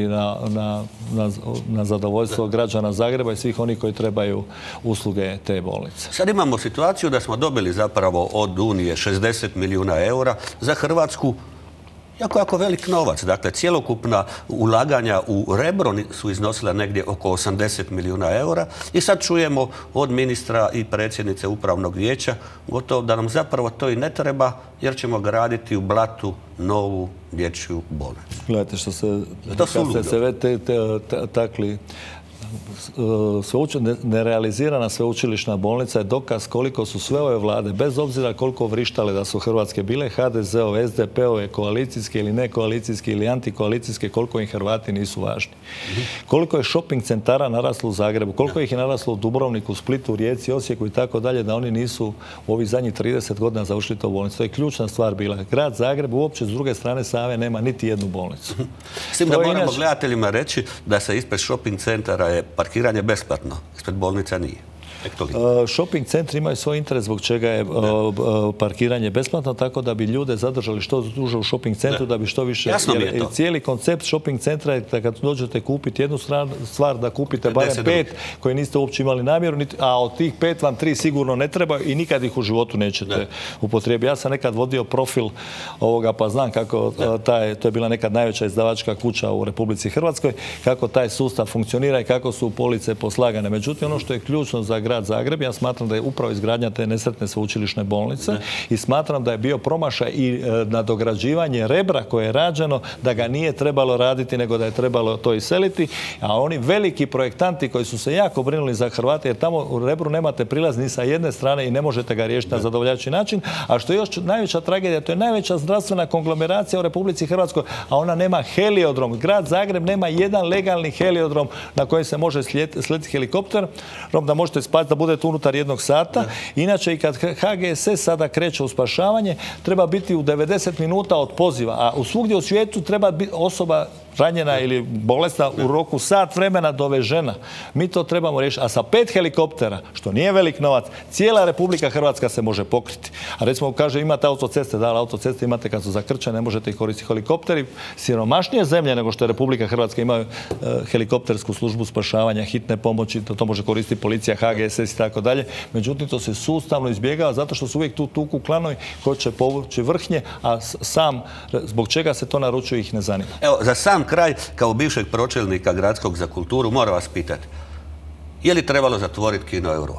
na zadovoljstvo građana Zagreba i svih onih koji trebaju usluge te bolnice. Sad imamo situaciju da smo dobili zapravo od Unije 60 milijuna eura za Hrvatsku. Jako velik novac. Dakle, cjelokupna ulaganja u Rebro su iznosila negdje oko 80 milijuna eura i sad čujemo od ministra i predsjednice upravnog vijeća gotovo da nam zapravo to i ne treba jer ćemo graditi u Blatu novu dječju bolnicu. Gledajte što kad ste se već takli, nerealizirana sveučilišna bolnica je dokaz koliko su sve ove vlade, bez obzira koliko vrištale da su Hrvatske bile HDZ-ove, SDP-ove, koalicijske ili nekoalicijske ili antikoalicijske, koliko im Hrvati nisu važni. Koliko je shopping centara naraslo u Zagrebu, koliko ih je naraslo u Dubrovniku, Splitu, Rijeci, Osijeku i tako dalje, da oni nisu u ovih zadnjih 30 godina završili to bolnicu. To je ključna stvar bila. Grad Zagreb uopće s druge strane Save nema niti jednu bolnicu. S tim da moramo gledateljima reći da se ispred shopping centara je parkiranje besplatno, ispred bolnica nije. Shopping centri imaju svoj interes zbog čega je parkiranje besplatno, tako da bi ljude zadržali što duže u shopping centru, da bi što više... Jasno mi je to. Cijeli koncept shopping centra je da kad dođete kupiti jednu stvar, da kupite barem 5 koje niste uopće imali namjeru, a od tih 5 vam 3 sigurno ne treba i nikad ih u životu nećete upotrijebiti. Ja sam nekad vodio profil ovoga, pa znam kako to je bila nekad najveća izdavačka kuća u Republici Hrvatskoj, kako taj sustav funkcionira i kako su police poslagane. Međutim, ono što je ključno za grad Zagreb, ja smatram da je upravo izgradnja te nesretne sveučilišne bolnice i smatram da je bio promašaj i nadograđivanje Rebra koje je rađeno, da ga nije trebalo raditi, nego da je trebalo to iseliti. A oni veliki projektanti koji su se jako brinuli za Hrvate, jer tamo u Rebru nemate prilaz ni sa jedne strane i ne možete ga riješiti na zadovoljavajući način. A što je još najveća tragedija, to je najveća zdravstvena konglomeracija u Republici Hrvatskoj, a ona nema heliodrom. Grad Zagreb nema jedan legalni heliodrom na koji se može sletiti helikopter, da možete spati, da budete unutar 1 sata. Inače, i kad HGSS sada kreće u spašavanje, treba biti u 90 minuta od poziva, a u svugdje u svijetu treba biti osoba ranjena ili bolesna u roku sat vremena dovežena. Mi to trebamo riješiti. A sa 5 helikoptera, što nije velik novac, cijela Republika Hrvatska se može pokriti. A recimo, kaže, imate autoceste, da, autoceste imate kad su zakrčene, ne možete ih koristiti. Helikopteri, siromašnije zemlje nego što je Republika Hrvatska, imaju helikoptersku službu spašavanja, hitne pomoći, to može koristiti policija, HGSS i tako dalje. Međutim, to se sustavno izbjegava zato što su uvijek tu tuku klanovi koji će povući vrhnje, a sam zbog čega se to naručuje ih ne zanima. Evo, za sam kraj, kao bivšeg pročelnika gradskog za kulturu, moram vas pitati, je li trebalo zatvoriti Kino Europu?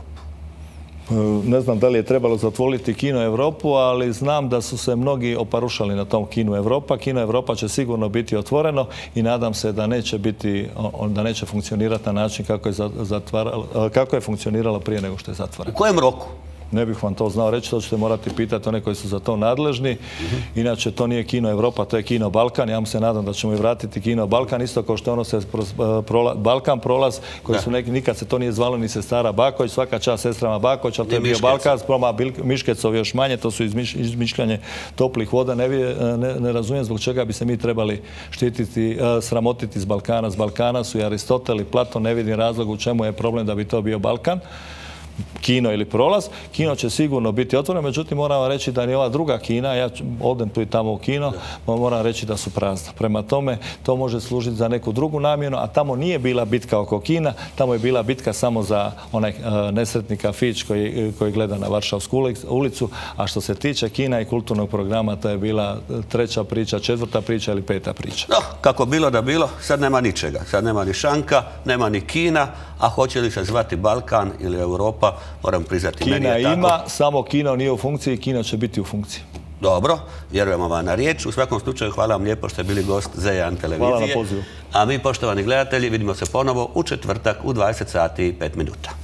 Ne znam da li je trebalo zatvoriti Kino Europu, ali znam da su se mnogi oparušali na tom Kino Europa. Kino Europa će sigurno biti otvoreno i nadam se da neće funkcionirati na način kako je funkcioniralo prije nego što je zatvoreno. U kojem roku? Ne bih vam to znao reći, to ćete morati pitati one koji su za to nadležni. Inače, to nije Kino Europa, to je Kino Balkan. Ja vam se nadam da ćemo i vratiti Kino Balkan, isto kao što ono se Balkan prolaz, koji su nikad se to nije zvalo ni Sestara Baković, svaka čast sestrama Baković, ali to je bio Balkan, sproma Miškecov još manje, to su izmišljanje toplih voda. Ne razumijem zbog čega bi se mi trebali štititi, sramotiti iz Balkana. Z Balkana su i Aristotel i Platon, ne vidim razlog u čemu je problem da bi to bio Balkan. Kino ili prolaz. Kino će sigurno biti otvoreno, međutim moram vam reći da ni ova druga kina, ja odem tu i tamo u kino, moram reći da su prazna. Prema tome, to može služiti za neku drugu namjenu, a tamo nije bila bitka oko kina, tamo je bila bitka samo za onaj nesretni kafić koji gleda na Varšavsku ulicu, a što se tiče kina i kulturnog programa, to je bila 3. priča, 4. priča ili 5. priča. No, kako bilo da bilo, sad nema ničega. Sad nema ni šanka, nema ni kina, a hoće li se zvati Balkan ili Europa, moram priznati, meni je tako. Kina ima, samo kino nije u funkciji, kino će biti u funkciji. Dobro, vjerujemo vam na riječ. U svakom slučaju, hvala vam lijepo što ste bili gost Z1 televizije. Hvala na pozivu. A mi, poštovani gledatelji, vidimo se ponovo u četvrtak u 20 sati i 5 minuta.